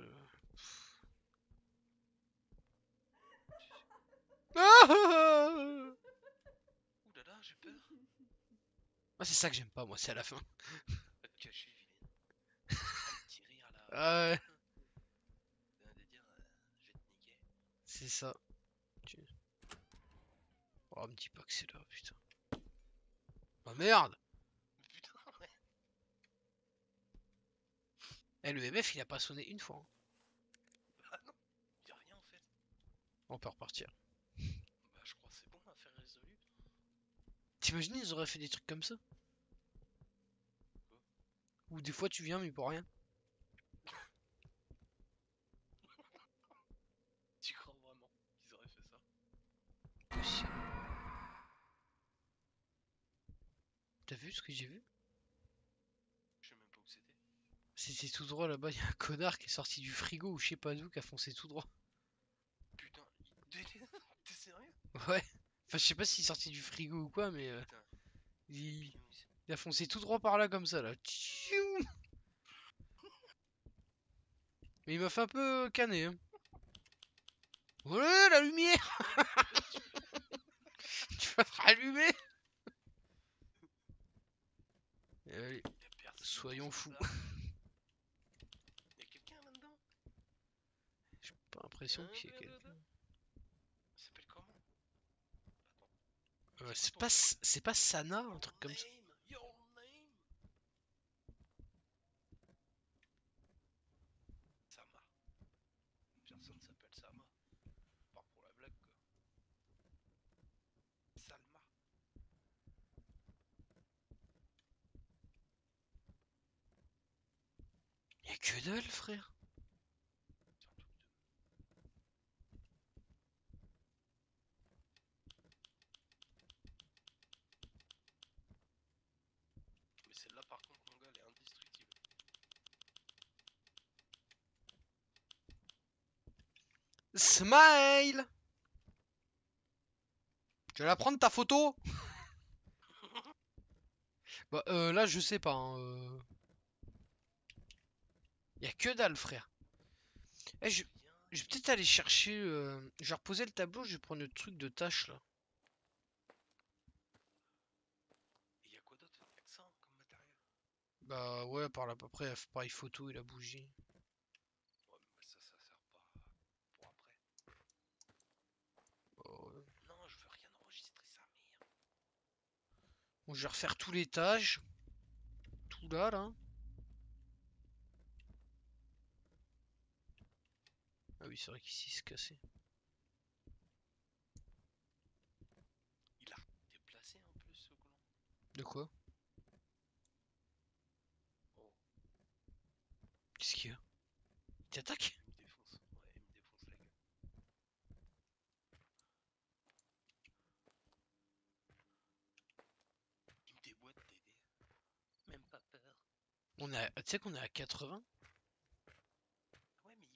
Ah, Ouh là là, j'ai peur. c'est ça que j'aime pas, moi, c'est à la fin. Va te cacher, vilaine. Ah, le petit rire là. Ah ouais, De dire, je vais te niquer. c'est ça. Oh, me dis pas que c'est là, putain. Oh merde! Mais putain, ouais. Eh, le MF, il a pas sonné une fois, hein. Ah non, y'a rien en fait. On peut repartir. Bah, je crois que c'est bon, affaire résolue. T'imagines, ils auraient fait des trucs comme ça? Quoi? Ou des fois, tu viens, mais pour rien. Tu crois vraiment qu'ils auraient fait ça? Possible. T'as vu ce que j'ai vu? Je sais même pas où c'était. C'était tout droit là-bas, il y a un connard qui est sorti du frigo ou je sais pas d'où qui a foncé tout droit. Putain, t'es sérieux? Ouais. Enfin, je sais pas s'il est sorti du frigo ou quoi, mais Putain, il... binouze. il a foncé tout droit par là comme ça là. Tchiou. Mais il m'a fait un peu canner, hein. Ouais, la lumière! Tu vas te rallumer! Allez, Y'a personne soyons dans ce fous. bar. Y'a quelqu'un là-dedans? J'ai pas l'impression qu'il y ait quelqu'un. Ça s'appelle comment? Attends. C'est pas Sana, un truc comme ça. Your name. Sama. Personne s'appelle Sama. Part pour la blague quoi. Salma. Y'a que dalle, frère. C'est un truc de. Mais celle-là par contre mon gars elle est indestructible. Smile! Tu vas la prendre ta photo? Bah, là, je sais pas, hein, Y'a que dalle, frère. Eh, je vais peut-être aller chercher. Je vais reposer le tableau, je vais prendre le truc de tâche là. Et y'a quoi d'autre? Y'a que ça hein, comme matériel. Bah, ouais, par là, après, pareil photo et la bougie. Ouais mais ça sert pas pour après. Oh, ouais. Non je veux rien enregistrer ça merde. Bon, je vais refaire tout l'étage. Tout là, là. Ah oui, c'est vrai qu'ici, c'est cassé. De quoi? Oh, Qu'est-ce qu'il y a? Il t'attaque? il me défonce. Ouais, il me défonce la gueule. Il me déboîte, Dédé. Même pas peur. On a. Tu sais qu'on est à 80? Ouais, mais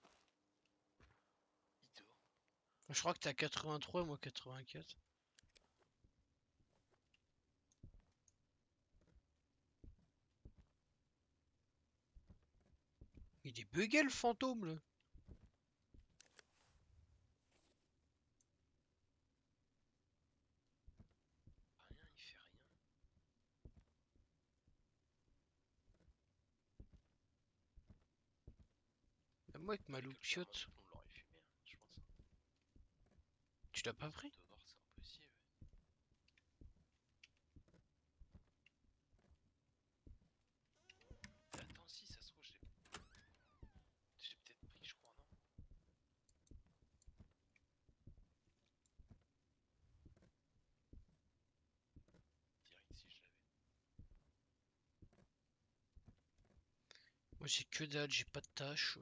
il dort. Je crois que t'es à 83, moi 84. Il est bugué le fantôme là. Rien, il fait rien. Même moi avec ma Et loupe quelqu'un chiotte. d'autre, on l'aurait fumé, hein, je pense. Tu l'as pas pris? Dehors, c'est impossible. Attends, si, ça se trouve, j'ai peut-être pris, je crois, non? Direct si je l'avais. Moi j'ai que dalle, j'ai pas de tâche.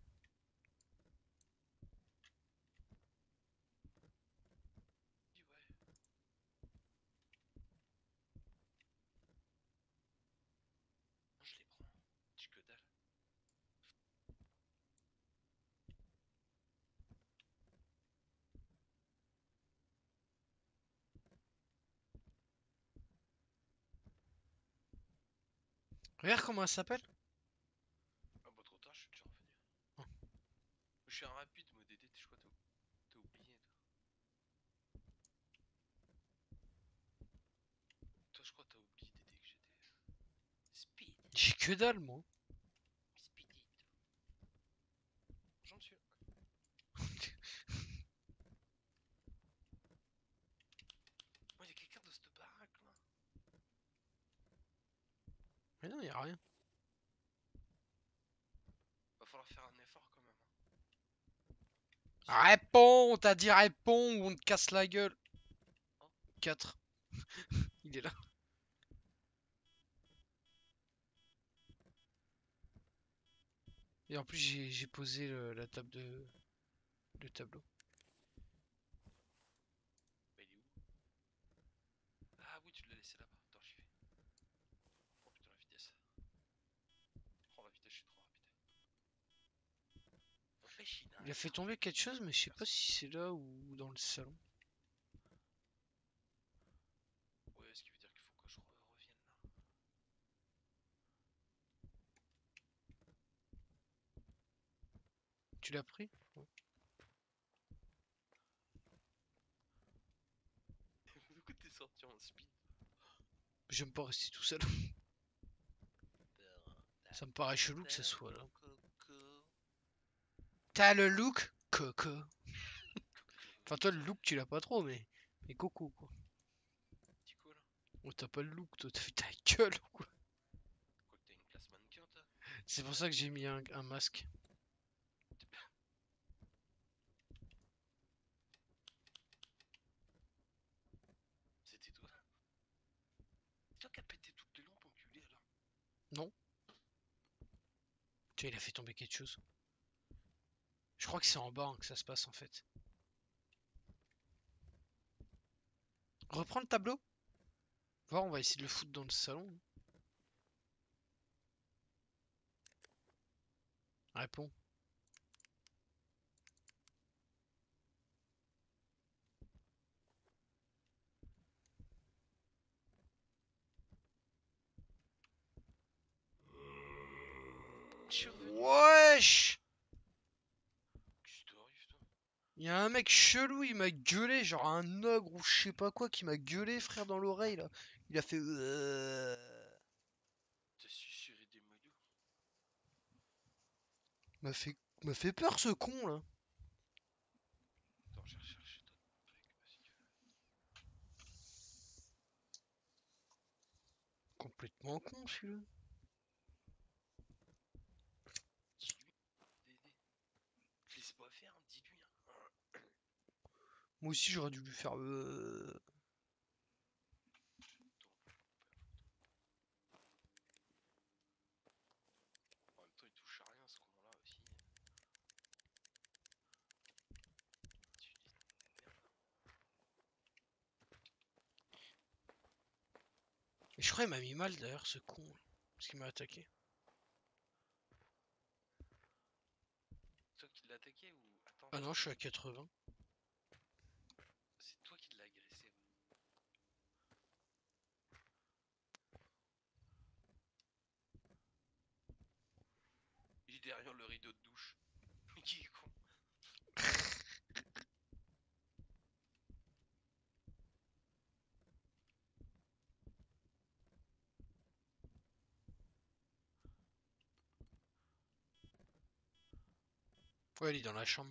Oui, ouais. Non, je les prends. J'ai que dalle. Regarde comment elle s'appelle. Ah bah trop tard, je suis déjà revenu. Oh. Je suis un rapide, moi, Dédé, je crois que t'as oublié, toi. Toi, je crois que t'as oublié, Dédé, que j'étais... Speed. J'ai que dalle moi. Speedy. Bonjour, monsieur. Oh, il y a quelqu'un dans cette baraque, là. Mais non, y a rien. Va falloir faire un effort, quand même, hein. Réponds, on t'a dit réponds ou on te casse la gueule. Oh. 4. Il est là. Et en plus j'ai posé la table de... le tableau. Bah, il est où? Ah oui, tu l'as laissé là-bas. Attends, j'y vais. Oh putain, la vitesse. Oh, la vitesse, je suis trop rapide. N'empêche, il a Il un a fait arbre tomber avec quelque des chose mais je sais pas personnes. si c'est là ou dans le salon. Ouais, ce qui veut dire qu'il faut que je revienne là. Tu l'as pris? Ouais. Pourquoi t'es sorti en speed? J'aime pas rester tout seul. Ça me paraît chelou que ça soit là. Coco. T'as le look? Coco. Enfin toi le Tiens, look tu l'as pas trop mais coco quoi. petit quoi là? Oh t'as pas le look toi, t'as fait ta gueule ou quoi. Quoi que t'as une classe mannequin, toi? C'est pour ça que j'ai mis un masque. C'était toi. C'est toi qui as pété toutes les lampes, enculé alors. Non? Tiens il a fait tomber quelque chose. Je crois que c'est en bas hein, que ça se passe en fait. Reprends le tableau. Voir on va essayer de le foutre dans le salon. Réponds. Je suis revenu. Wesh! Qu'est-ce qui t'arrive, toi? Y'a un mec chelou, il m'a gueulé, genre un ogre ou je sais pas quoi qui m'a gueulé frère dans l'oreille là. Il a fait T'as susurré des moelleux? m'a fait m'a fait peur ce con là. Attends, j'ai recherché d'autres trucs parce que. Complètement con celui-là. Dis-lui, Dédé. Laisse-moi faire, dis-lui. Hein. Moi aussi j'aurais dû lui faire Et je crois qu'il m'a mis mal d'ailleurs ce con. Parce qu'il m'a attaqué. C'est toi qui l'as attaqué ou. Attends, Ah non, je suis à 80. c'est toi qui l'as agressé. Il est derrière le rideau de douche. Qui est con. Ouais, il est dans la chambre.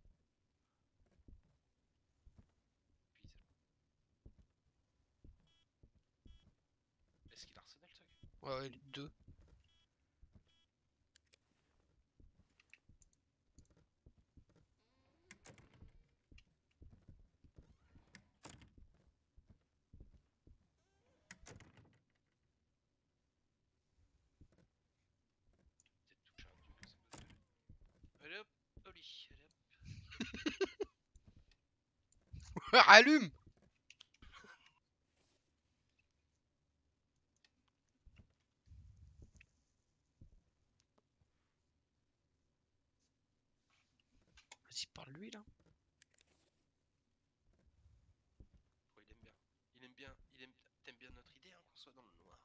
Est-ce qu'il a harcelé le truc? Ouais, il est 2. Peut-être toucher un dieu que ça doit gueuler. Allez hop, au lit, allez hop. Allume! Vas-y, parle-lui là. Oh, il aime bien. Il aime bien, il aime. T'aimes bien notre idée, hein, qu'on soit dans le noir.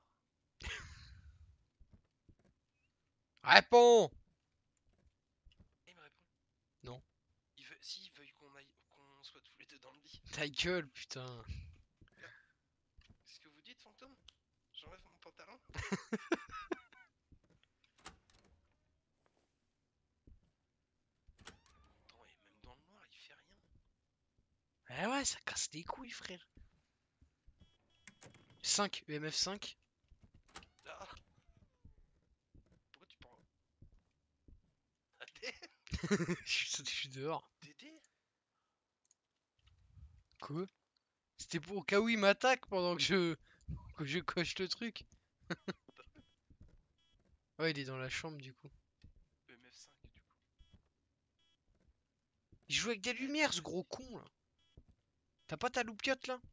Réponds! Et il me répond. Non. Il veut, si, il veut qu'on soit tous les deux dans le lit. Ta gueule, putain. Qu'est-ce que vous dites, fantôme? J'enlève mon pantalon? Attends, et même dans le noir, il fait rien. Eh ouais, ça casse les couilles, frère. 5, UMF 5. Là. Pourquoi tu parles? Dédé? Je suis dehors. Dédé? Quoi? C'était pour au cas où il m'attaque pendant que je coche le truc. Ouais, il est dans la chambre du coup. EMF5 du coup. Il joue avec des Eh, lumières, ce gros con là. T'as pas ta loupiote là?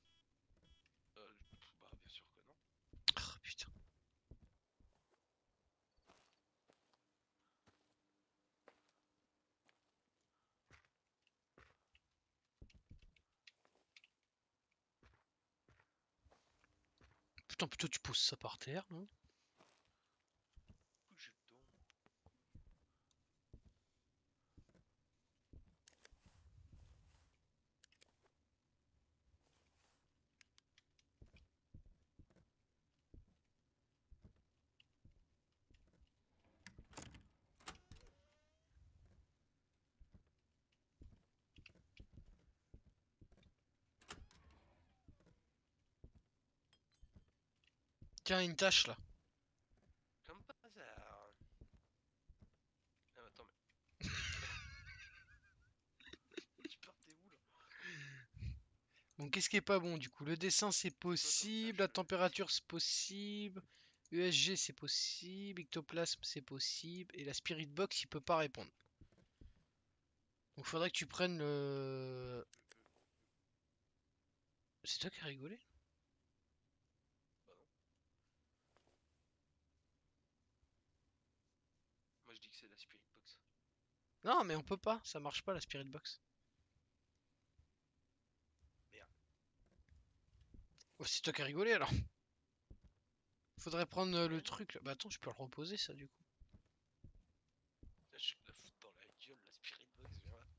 bah bien sûr que non. Ah putain. Putain, plutôt tu poses ça par terre, non? Où je tombe. Tiens, une tâche là. Comme par hasard. Ah, attends, mais. Tu partais où là? Bon, qu'est-ce qui est pas bon du coup? Le dessin c'est C'est quoi comme possible, tâche la température c'est possible, USG c'est possible, ectoplasme c'est possible, et la spirit box il peut pas répondre. Donc faudrait que tu prennes le... C'est toi qui as rigolé? Bah non. Moi je dis que c'est la Spirit Box. Non mais on peut pas, ça marche pas la spirit box. Merde. Oh, c'est toi qui as rigolé alors. Faudrait prendre le Ouais, non. truc là. Bah attends, je peux le reposer ça du coup. Je vais te la foutre dans la gueule, la Spirit Box, viens là.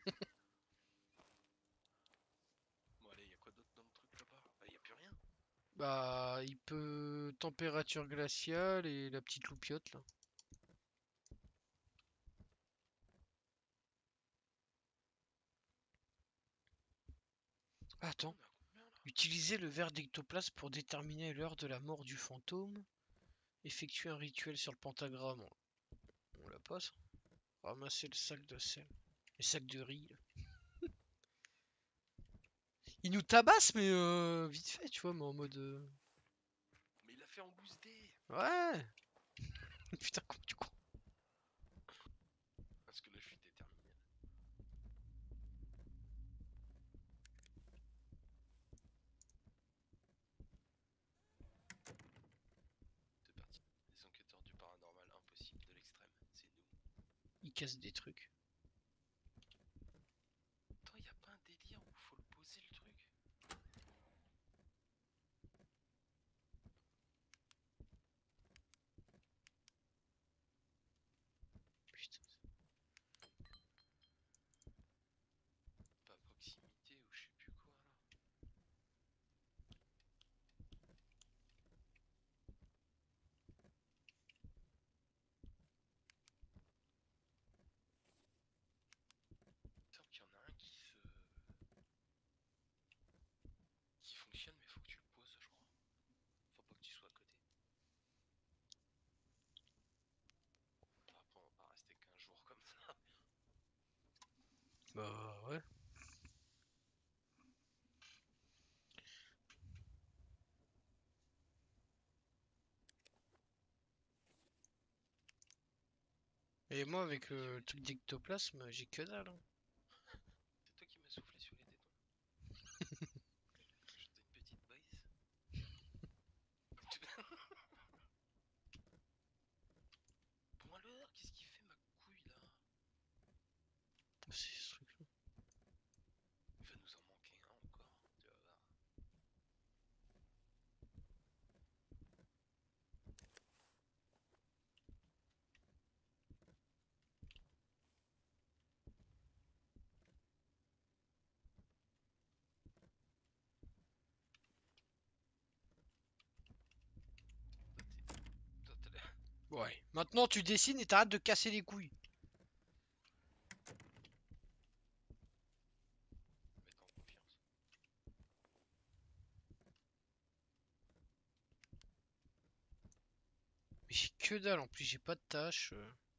Bon, allez, y'a quoi d'autre dans le truc là-bas? Bah, y'a plus rien. Bah il peut température glaciale et la petite loupiote là. On Attends. est à combien là? Utilisez le verre d'ectoplasme pour déterminer l'heure de la mort du fantôme. Effectuer un rituel sur le pentagramme. On l'a pas ça. Ramasser le sac de sel. Le sac de riz. Là. Il nous tabasse mais vite fait tu vois mais en mode... Mais il l'a fait en boosté. Ouais. Putain comment tu crois. Parce que là, je suis déterminé. casse des trucs. Attends, y a pas un délire où faut le poser le truc? Putain. Pas à proximité ou je sais plus quoi là. Il semble qu'il y en a un qui fonctionne, mais faut que tu le poses, je crois. Faut pas que tu sois à côté. Enfin, après, on va pas rester qu'un jour comme ça. Bah ouais. Et moi avec le truc d'ectoplasme, j'ai que dalle. Hein. C'est toi qui m'as soufflé sur les tétons. Je t'ai une petite brise. Bon alors, qu'est-ce qu'il fait ma couille là? C'est ce truc-là. Il va nous en manquer un encore, tu vas voir. Toi, t'as l'air. Ouais. Maintenant tu dessines et t'arrêtes de casser les couilles. Mettre en confiance. Mais j'ai que dalle en plus, j'ai pas de tâches.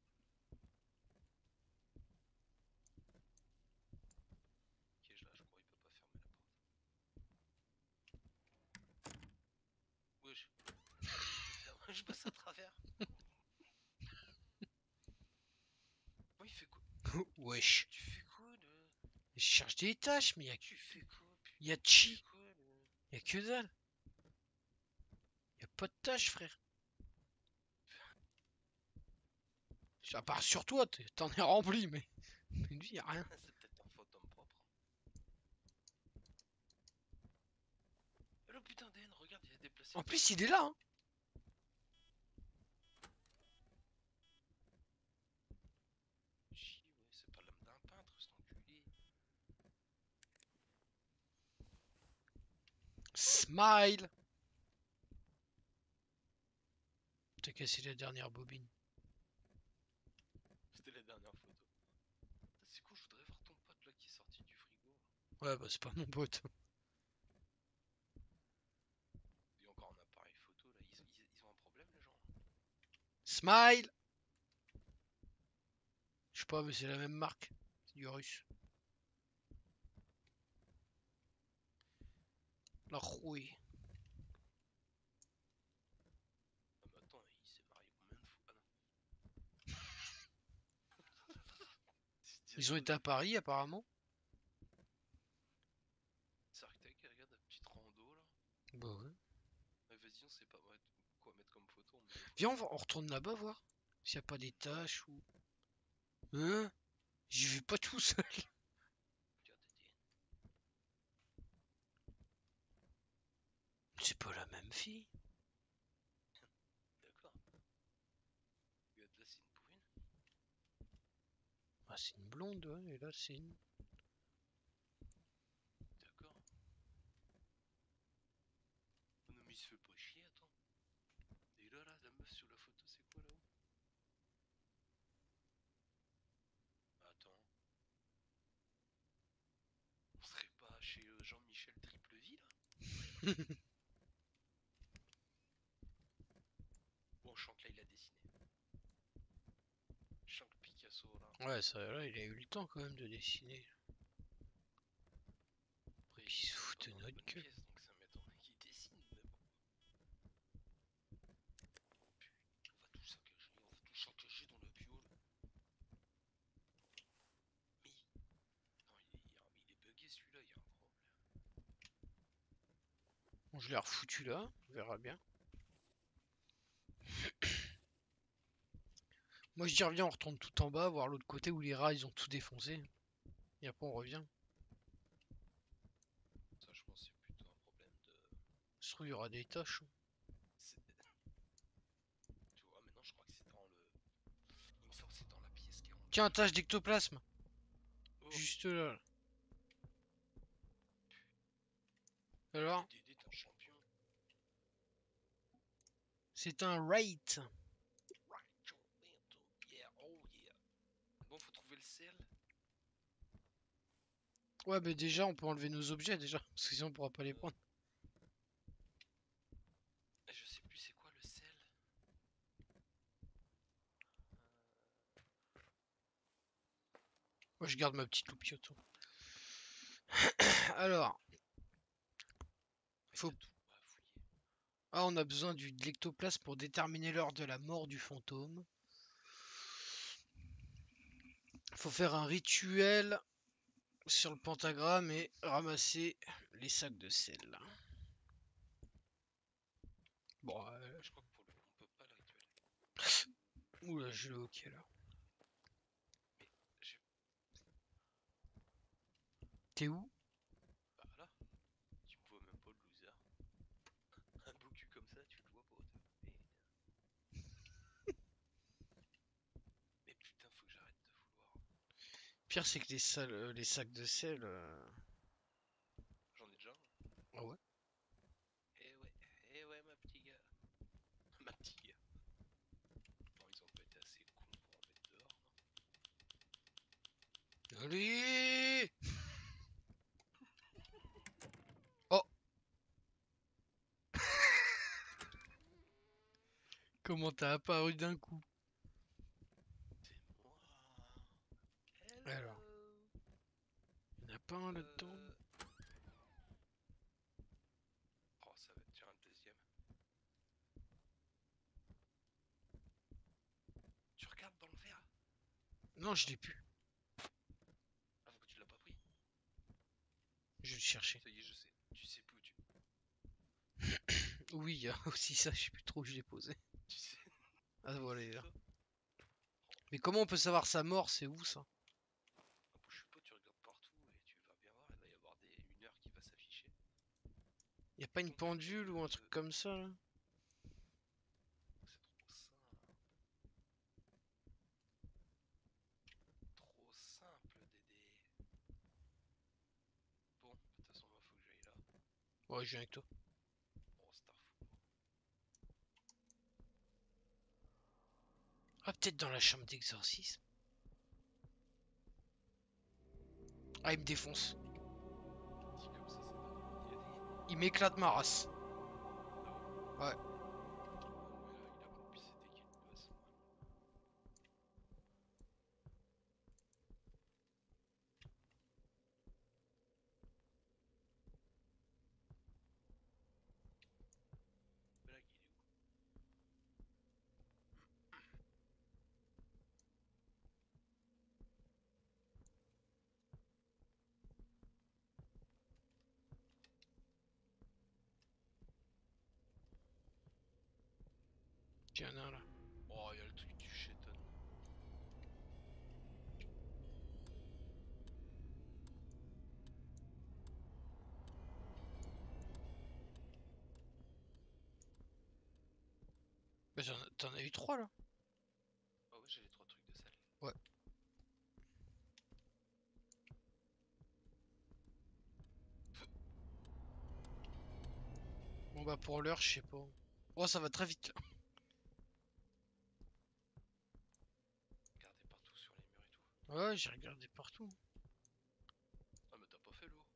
Ok, je là, je crois il peut pas fermer la porte. Wesh. Je passe à travers. Oh, il fait quoi? Wesh. Tu fais quoi là? Je cherche des tâches, mais Tu fais quoi, putain? y a Tu fais chi. quoi là? Y a que dalle. Y a pas de tâches, frère. À part sur toi, t'en es rempli, mais lui, y a rien. C'est peut-être un fantôme propre. Oh putain, DN, regarde, il a déplacé En le plus, truc. il est là, hein. Chi, ouais, c'est pas l'âme d'un peintre, cet enculé. Smile. T'as cassé la dernière bobine. C'était la dernière photo. C'est cool, je voudrais voir ton pote là qui est sorti du frigo. Ouais, bah c'est pas mon pote. Il y a encore un appareil photo là, ils ont un problème les gens. Smile. Je sais pas, mais c'est la même marque. C'est du russe. La rouille. Ah mais attends, il s'est marié combien de fois? Ah non. Ils ont été à Paris, apparemment. Sarktek, regarde la petite rando là. Bah ouais. Mais vas-y, on sait pas quoi mettre comme photo. On met des Viens, photos. on retourne là-bas voir. S'il y a pas des tâches ou... Hein? J'y vais pas tout seul. Regarde, Dédé. C'est pas la même fille. D'accord. Regarde, là c'est une brune. Ah, c'est une blonde, ouais. Et là, c'est une... D'accord. Oh non mais il se fait pas chier, attends. Et là, la meuf sur la photo, c'est quoi là-haut? Attends. On serait pas chez Jean-Michel Tripleville là? Bon, je sens que là il a dessiné. Je sens que Picasso là. Ouais, ça, là, il a eu le temps quand même de dessiner. Après, Qui se il fout est de pas dans la notre bonne gueule. pièce, donc ça m'étonnerait qu'il dessine. Mais bon. Putain, on va tout saccager, on va tout saccager dans le bio là. Mais. Non, il est bugué celui-là, il y a un problème. Bon, je l'ai refoutu là. On verra bien. Moi je dis reviens, on retourne tout en bas, voir l'autre côté où les rats ils ont tout défoncé. Et après on revient. Ça, je pense que c'est plutôt un problème de. Je trouve il y aura des tâches. Tu vois, maintenant je crois que c'est dans le. Il me semble que c'est dans la pièce qui est en bas. Tiens, tâche d'ectoplasme. Oh, Juste là. Alors, DDD, t'es un champion. c'est un rate. Right, Joe Lento. Yeah, oh yeah. Bon, faut trouver le sel. Ouais, mais déjà on peut enlever nos objets déjà. Parce que sinon on pourra pas les Euh, prendre. je sais plus c'est quoi le sel. Moi je garde ma petite loupiote. Alors, Il y faut. a tout à fouiller. Ah, on a besoin de l'ectoplasme pour déterminer l'heure de la mort du fantôme. Faut faire un rituel sur le pentagramme et ramasser les sacs de sel. Bon, Mais je crois que pour le coup, on peut pas le rituel. oula, je l'ai ok là. Mais j'ai. T'es où? Bah là, tu me vois même pas le loser. Un beau cul comme ça, tu le vois pas. Mais putain, faut que j'arrête de vouloir. Pire, c'est que les sacs de sel. J'en ai déjà un. Ah ouais. Eh ouais, ma petit gars. Ma petite gars. Non, ils ont pas été assez cons pour en mettre dehors, non. Allez! Oh! Comment t'as apparu d'un coup? C'est moi. Alors, Hello. il n'y en a pas un là-dedans? Euh... Oh, ça va être déjà un deuxième. Tu regardes dans le verre. Non, je l'ai plus. Ah, pourquoi tu l'as pas pris? Je vais le chercher. Ça y est, je sais. Tu sais plus où tu. Oui, il y a aussi ça, je sais plus trop où je l'ai posé. Tu sais. Ah voilà, il est C'est là. ça. Mais comment on peut savoir sa mort? C'est où ça? Ah, bouge pas, tu regardes partout et tu vas bien voir. Il va y avoir une heure qui va s'afficher. Y a pas une Donc, faut pendule ou un truc comme ça là? C'est trop simple. Trop simple, Dédé. Bon, de toute façon, moi, faut que j'aille là. Ouais, je viens avec toi. Oh, Starfou. Ah, peut-être dans la chambre d'exorcisme. Ah, il me défonce. Dit comme ça m'a donné envie d'y aller. Il m'éclate ma race. Ah ouais? Ouais. Oh, mais là, il a compris c'était qui le boss, moi. Blague, il est où? Il y en a un là. Oh, il y a le truc du chéton. Bah, t'en as eu trois là? Ah ouais, j'ai les trois trucs de sel. Ouais. Bon bah pour l'heure, je sais pas. Oh, ça va très vite là. Regardez partout sur les murs et tout. Ouais, j'ai regardé partout. Ah, mais t'as pas fait l'eau.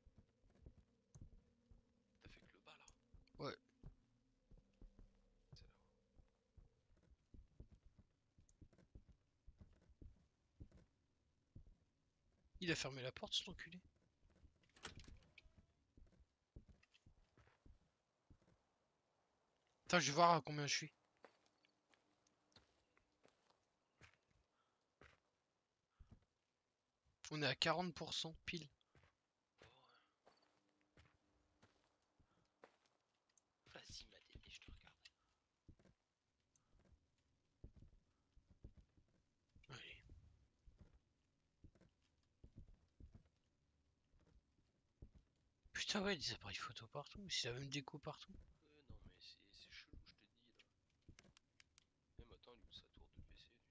T'as fait que le bas là. Ouais. C'est là. Il a fermé la porte, cet enculé. Attends, je vais voir à combien je suis. On est à 40% pile. Oh, ouais. Vas-y, ma Dédé, je te regarde. Putain, ouais, des appareils photo partout. C'est la même déco partout. Non, mais c'est chelou, je te dis là. Même attends, il est où sa tour de PC lui?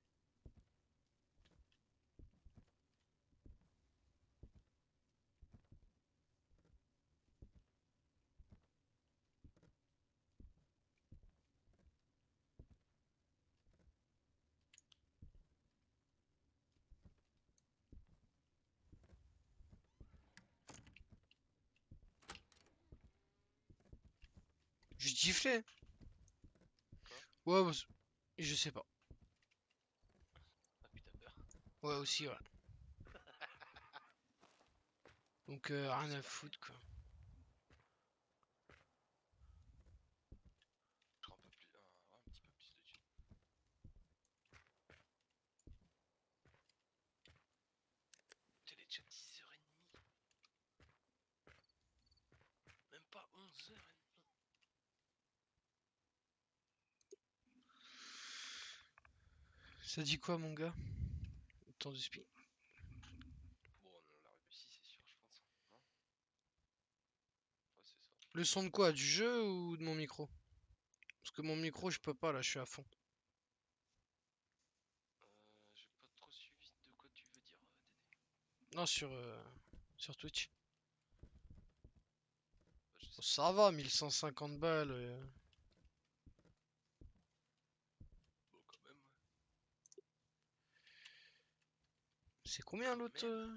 Je giflais. Quoi? Ouais, je sais pas. Ah putain, peur. Ouais, aussi, ouais. Donc, Ah, rien c'est à pas fait. foutre, quoi. Je serai un peu plus. Ouais, un petit peu plus de thunes. Putain, il est déjà 10h30. Même pas 11h30. Ça dit quoi, mon gars? Temps de spi. Bon, on l'a réussi, c'est sûr, je pense. Non? Ouais, c'est ça. Le son de quoi? Du jeu ou de mon micro? Parce que mon micro, je peux pas, là, je suis à fond. J'ai pas trop suivi de quoi tu veux dire, Dédé. Non, sur Twitch. Bah, je sais Oh, pas. ça va, 1150 balles. Bon, quand même, ouais. C'est combien Quand l'autre même.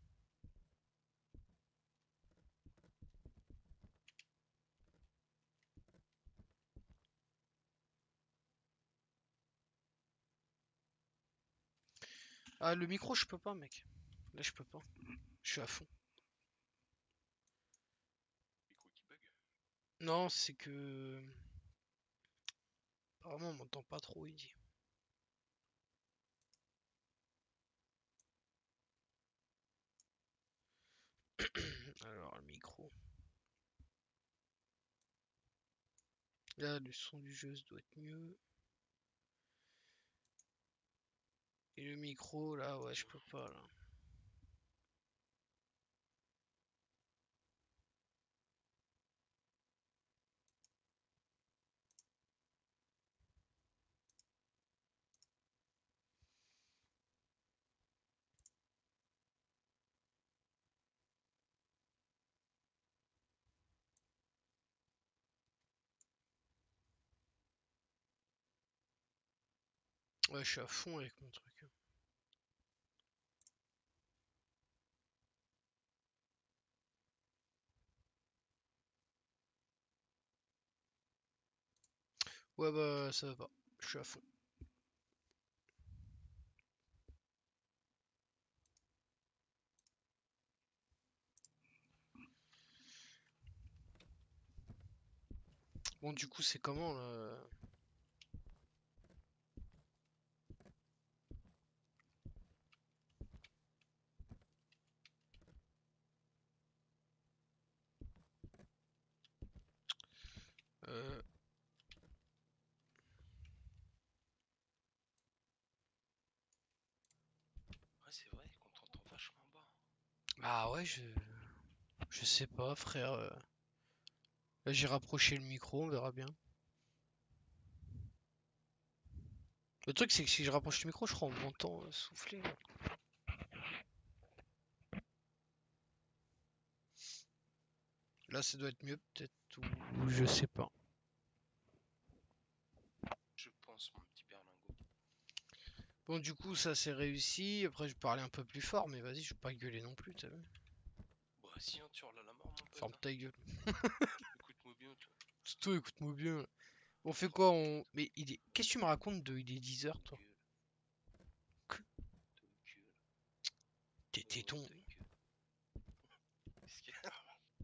Ah, le micro, je peux pas, mec. Là, je peux pas. Je suis à fond. Micro qui bug. Non, c'est que... Apparemment, on m'entend pas trop, il dit. Alors, le micro. Là, le son du jeu, ça doit être mieux. Et le micro, là, ouais, je peux pas, là. Ouais, je suis à fond avec mon truc. Ouais, bah, ça va pas. Je suis à fond. Bon, du coup, c'est comment, là? Euh... Ouais, c'est vrai qu'on t'entend vachement bas. Ah ouais, je sais pas, frère. Là, j'ai rapproché le micro, on verra bien. Le truc, c'est que si je rapproche le micro, je crois qu'on m'entend souffler. Là, ça doit être mieux, peut-être, ou je sais pas. Je pense, mon petit berlingot. Bon, du coup, ça c'est réussi. Après, je parlais un peu plus fort, mais vas-y, je vais pas gueuler non plus, t'as vu? Bah, si, hein, tu hurles à la mort, mon pote. Ferme Hein. ta gueule. Écoute-moi bien, toi. Toi, écoute-moi bien. On fait Ferme quoi ta gueule. Mais il est... Qu'est-ce que tu me racontes de... Il est 10 h, Ta toi? gueule. Que- Ta gueule. T'es Oh, téton. ta gueule. Qu'est-ce qu'il y a?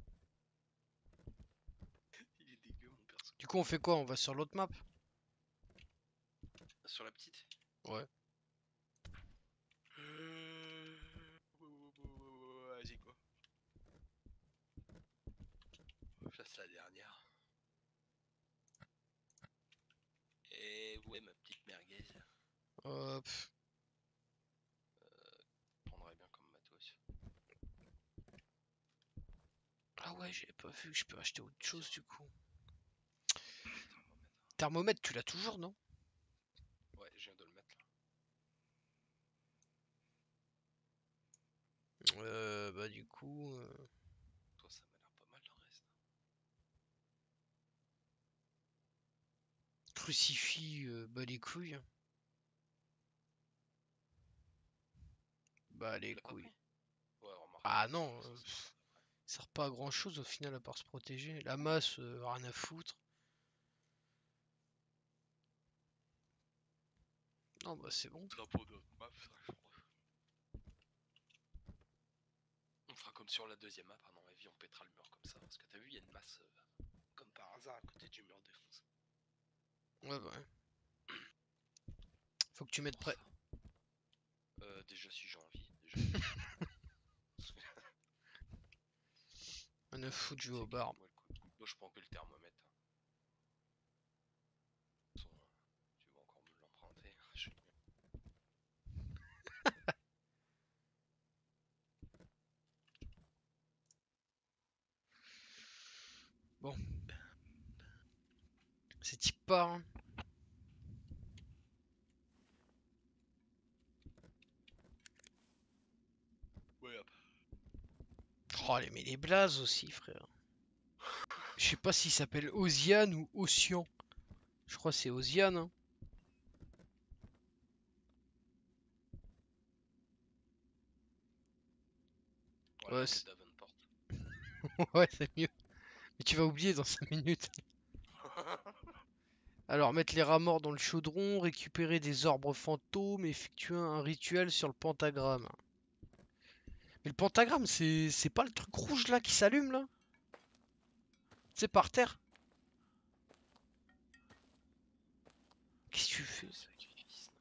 Il est dégueu, mon perso. Du coup, on fait quoi? On va sur l'autre map? Sur la petite? Ouais. Vas-y, quoi. Ça, c'est la dernière. Et ouais, ma petite merguez. Pff. Prendrait bien comme matos. Ah ouais, j'avais pas vu que je peux acheter autre chose du coup. Thermomètre. Thermomètre, tu l'as toujours, non? Ouais, je viens de le mettre là. Bah du coup... Toi, ça m'a l'air pas mal le reste. Crucifix, bah les couilles. Bah Tu les l'as pas couilles. pris? Ouais, remarque. Ah Ça, non, ça sert pff, ça sert pas à grand chose au final à part se protéger. La masse, rien à foutre. Non bah c'est bon. sera pour d'autres maps, ça, je crois. On fera comme sur la deuxième map, à mon avis, on pètera le mur comme ça. Parce que t'as vu, il y a une masse comme par hasard à côté du mur défoncé. Ouais bah ouais. Faut que tu C'est mettes pour prêt. ça. Déjà, si j'ai envie. Déjà. Rien à foutre, je vais C'est au que bar. moi, moi, je prends que le thermomètre. De toute façon, tu vas encore me l'emprunter. Bon. C'est type pas, hein. Ouais, hop. Oh, mais les blazes aussi, frère. Je sais pas s'il s'appelle Oziane ou Ocean. Je crois que c'est Oziane, hein. Ouais, Ouais, le gars Davenport. ouais, c'est mieux. Mais tu vas oublier dans 5 minutes. Alors, mettre les rats morts dans le chaudron, récupérer des orbes fantômes, effectuer un rituel sur le pentagramme. Mais le pentagramme, c'est pas le truc rouge là qui s'allume là? C'est par terre. Qu'est-ce que tu fais? Sacrifice.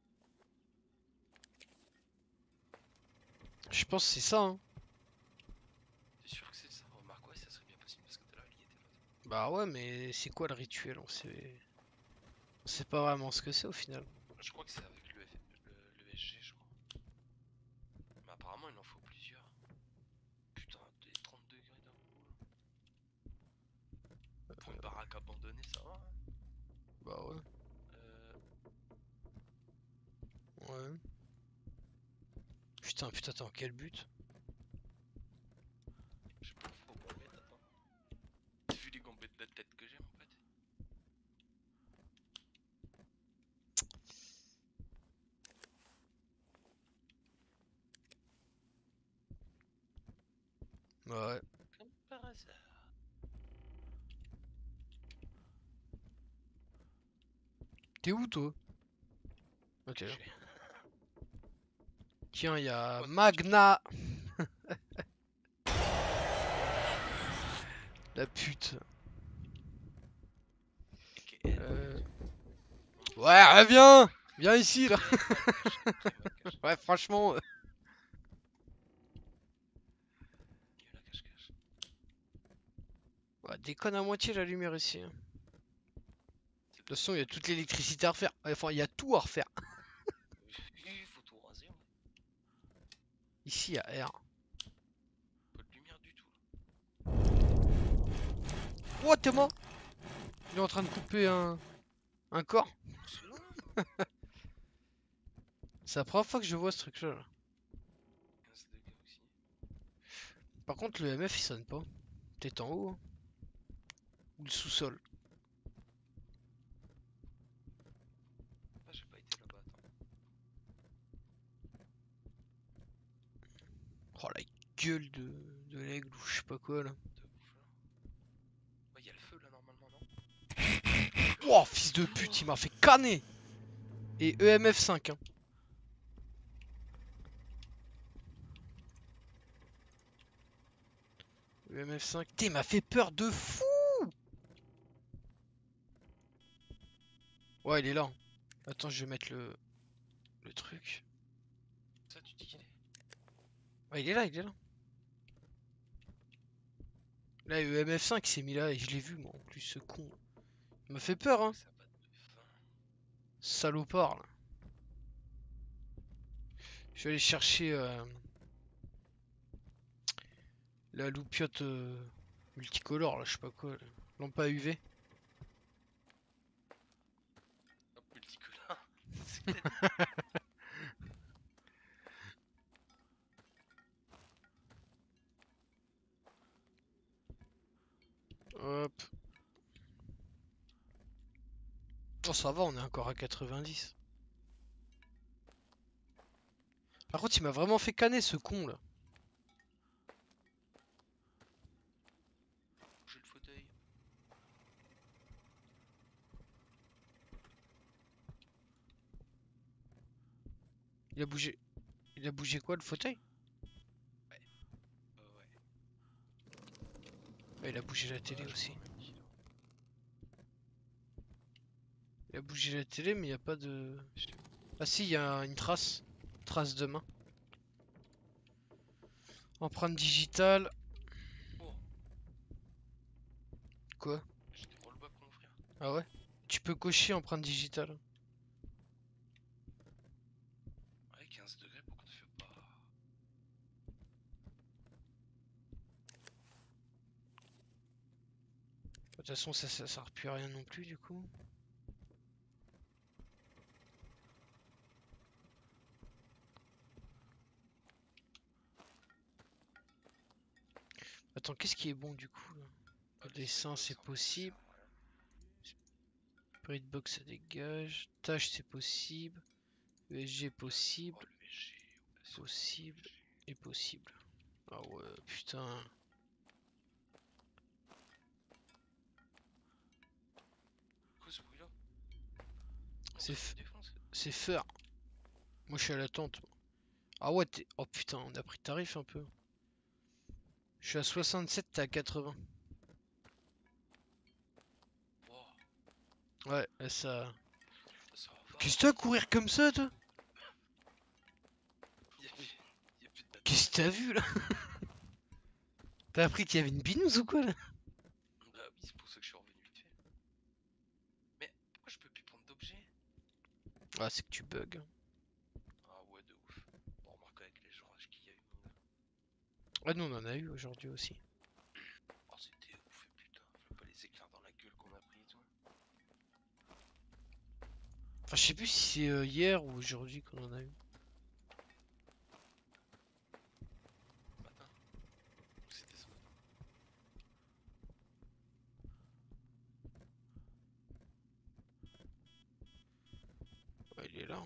Je pense que c'est ça, hein. T'es sûr que c'est ça? Remarque, ouais, ça serait bien possible parce que tout à l'heure, il y était l'autre. Bah ouais, mais c'est quoi le rituel? On sait pas vraiment ce que c'est au final. Je crois que c'est avec le SG, je crois. Mais apparemment, il en faut plusieurs. Putain, des 30 degrés d'un coup. Pour une baraque abandonnée, ça va, hein. Bah ouais, Euh, ouais. Putain, putain, attends, quel but? je sais pas, faut gambette, attends. T'as vu les gambettes de tête que j'ai en fait? Bah ouais. Comme par hasard. T'es où toi? Ok. Caché. Tiens, il y a Ouais, Magna. La pute. AKL. Ouais, reviens! Viens ici là! Très mal caché, très mal caché. Ouais, franchement. Il est là, cache-cache. Ouais, déconne à moitié la lumière ici, hein. De C'est toute façon, il y a toute l'électricité à refaire. Ouais, enfin, il y a tout à refaire. il faut tout raser, ouais. Ici, il y a R. Pas de lumière du tout. Oh, t'es mort! Il est en train de couper un corps. Excellent. C'est la première fois que je vois ce truc là. 15 degrés aussi. Par contre, le MF il sonne pas. Peut-être en haut, hein. Ou le sous-sol. Ah, j'ai pas été là-bas, attends. Oh la gueule de l'aigle ou je sais pas quoi là. De ouf là. Ouais, y'a le feu là normalement, non? Oh, fils de pute, il m'a fait canner! Et EMF 5, hein. EMF 5. T'es, il m'a fait peur de fou! Ouais, il est là, hein. Attends, je vais mettre le truc. Ça, tu dis qu'il est. Ouais, il est là, il est là. Là, EMF 5 il s'est mis là et je l'ai vu, moi, en plus, ce con. Il m'a fait peur, hein. Ça a pas de fin. Salopard, là. Je vais aller chercher la loupiote Multicolore là, je sais pas quoi. Là. Lampe à UV. Hop, multicolore. C'est ce que t'as dit. Hop. Oh ça va, on est encore à 90. Par contre, il m'a vraiment fait canner ce con là. J'ai le fauteuil. Il a bougé. Il a bougé quoi le fauteuil? Ouais. Ouais, il a bougé la télé aussi. Il a bougé la télé, mais il n'y a pas de. Ah si, il y a une trace. Trace de main. Empreinte digitale. Oh, Quoi? j'étais pour le bas pour l'ouvrir. Ah ouais? Tu peux cocher empreinte digitale. Ouais, 15 degrés, pourquoi tu fais pas. De toute façon, ça sert plus à rien non plus du coup. Attends, qu'est-ce qui est bon du coup là? Le dessin c'est possible. Breakbox ça dégage. Tâche c'est possible. ESG possible. Oh, le VG. Possible. Et possible. Ah ouais, putain. Quoi ce bruit là? C'est faire. Moi je suis à l'attente. Ah ouais, t'es. Oh putain, on a pris de tarif un peu. Je suis à 67, t'es à 80. Wow, Ouais, ça. ça va. Qu'est-ce que t'as à courir comme ça, toi? Y'a plus de batterie. Qu'est-ce que t'as vu là? T'as appris qu'il y avait une binouse ou quoi là? Bah oui, c'est pour ça que je suis revenu vite fait. Mais pourquoi je peux plus prendre d'objets? Ah, c'est que tu bugs. Ah ouais, de ouf. Bon, remarque avec les gens qu'il y a eu. Ah, nous on en a eu aujourd'hui aussi. Oh, c'était ouf, et putain. Faut pas les éclairs dans la gueule qu'on a pris et tout. Enfin, je sais plus si c'est hier ou aujourd'hui qu'on en a eu. Matin. Ou c'était ce matin. Ouais, il est là. Hein.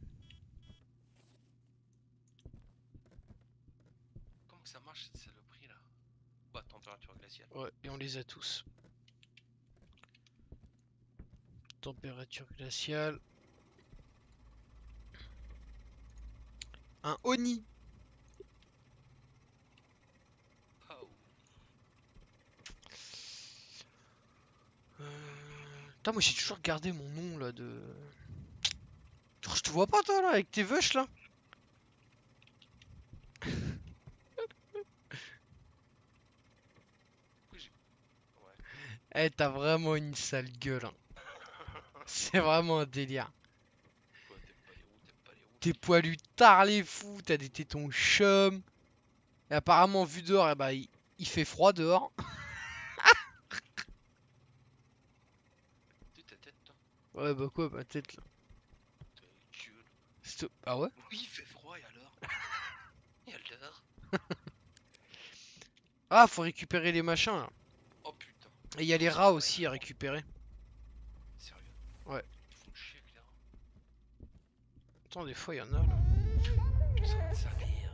Comment que ça marche cette saloperie là? Bah, température glaciale. Ouais, et on les a tous. Température glaciale. Un Oni. Oh. Putain, moi j'ai toujours gardé mon nom là de. Oh, je te vois pas toi là avec tes vaches là. Pourquoi j'ai. Ouais. Eh, t'as vraiment une sale gueule. Hein. C'est vraiment un délire. Quoi, t'aimes pas les roues, t'aimes pas les roues. T'es poilu tard les fous, t'as des tétons chum. Et apparemment, vu dehors, eh bah, il fait froid dehors. Tu ta tête, toi. Ouais, bah quoi, ma tête là. Ta gueule. Ah ouais? Oui, il fait froid, et alors? Et alors? Ah, faut récupérer les machins là. Oh putain. Et il y a les rats aussi à récupérer. Sérieux? Ouais. Ils font chier, clair. Attends, des fois, il y en a là. Putain de sa mère.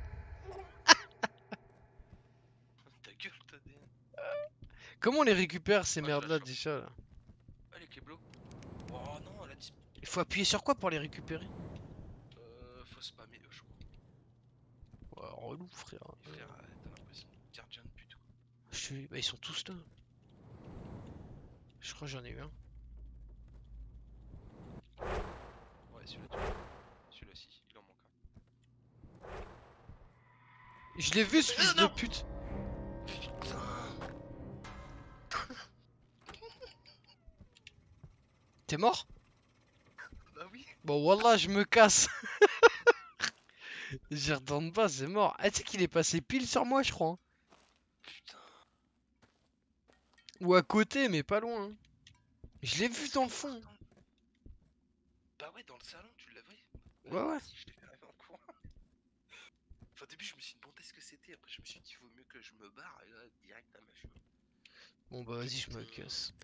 Ta gueule, t'as des. Comment on les récupère ces Ah, je merdes la là chope. déjà là? Ah, les clés bleus. Oh non, elle a disparu. Il faut appuyer sur quoi pour les récupérer? Faut spammer eux, je crois. Ouais, relou frère. Et frère, t'as l'impression de gardien de pute. Bah, ils sont tous là. Je crois que j'en ai eu un. Ouais, celui-là, tu vois. Celui-là, si, il en manque un. Je l'ai vu ce fils de pute. Putain. T'es mort? Bah oui. Bon, wallah, je me casse. J'y retourne pas, c'est mort. Ah, tu sais qu'il est passé pile sur moi, je crois. Hein. Putain. Ou à côté, mais pas loin, hein. Je l'ai Mais vu c'est dans le quelque part fond. Bah ouais, dans le salon, tu l'as vu? Ouais, Moi ouais. aussi, je l'ai vu arriver en courant. Enfin, au début, je me suis demandé ce que c'était. Après, je me suis dit, il vaut mieux que je me barre. Et là, direct, à ma vue. Bon, bah, vas-y, je me Putain. casse.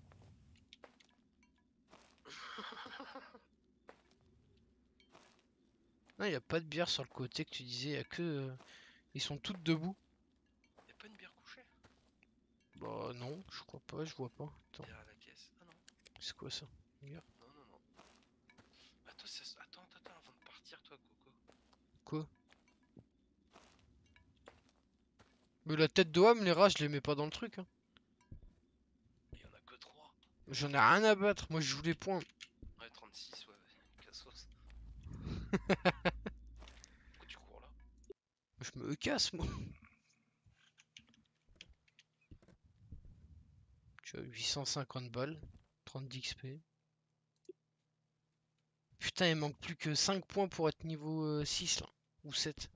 Non, y a pas de bière sur le côté que tu disais, y a que. Ils sont toutes debout. Y'a pas une bière couchée Bah, non, je crois pas, je vois pas. Attends, derrière la caisse? Ah non, c'est quoi ça? Bière. non, non, non. Attends, attends, avant de partir, toi, Coco. Quoi? Mais la tête de homme, les rats, je les mets pas dans le truc, hein. Il y en a que 3. J'en ai rien à battre, moi je joue les points. Ouais, 36, ouais, cassos. Pourquoi tu cours là? Je me casse, moi. Tu as 850 balles, 30 d'XP. Putain, il manque plus que 5 points pour être niveau 6 là. Ou 7.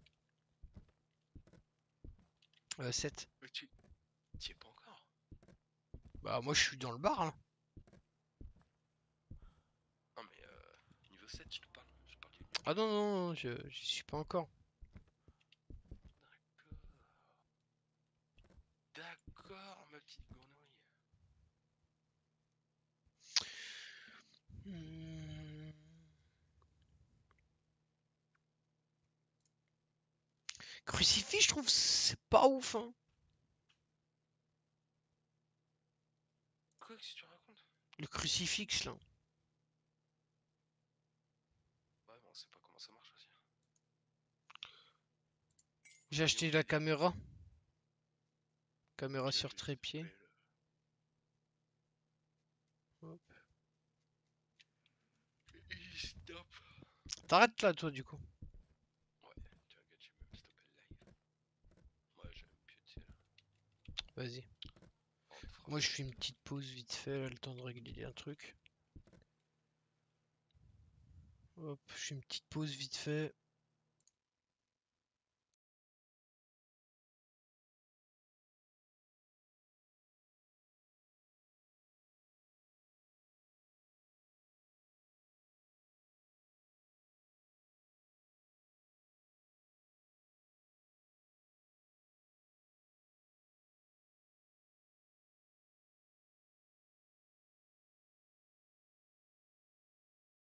7. Mais tu y es pas encore? Bah, moi je suis dans le bar là. Non, mais niveau 7, je te parle. Je parle du niveau Ah 4. non, non, non, j'y suis pas encore. D'accord, ma petite grenouille. Hmm. Crucifix, je trouve c'est pas ouf, hein. Quoi, qu'est-ce que tu racontes? Le crucifix là. Ouais, bon, on sait pas comment ça marche aussi. J'ai Il est où acheté le la délire? caméra. Caméra Tu l'as sur juste trépied. coupé le. Hop. Stop! T'arrêtes là, toi, du coup. Ouais, tu regardes, j'ai même stoppé le live. Moi, j'aime plus, tu sais, là. Vas-y. On te fera Moi, je pas fais ça. une petite pause vite fait, là, le temps de régler un truc. Hop, je fais une petite pause vite fait.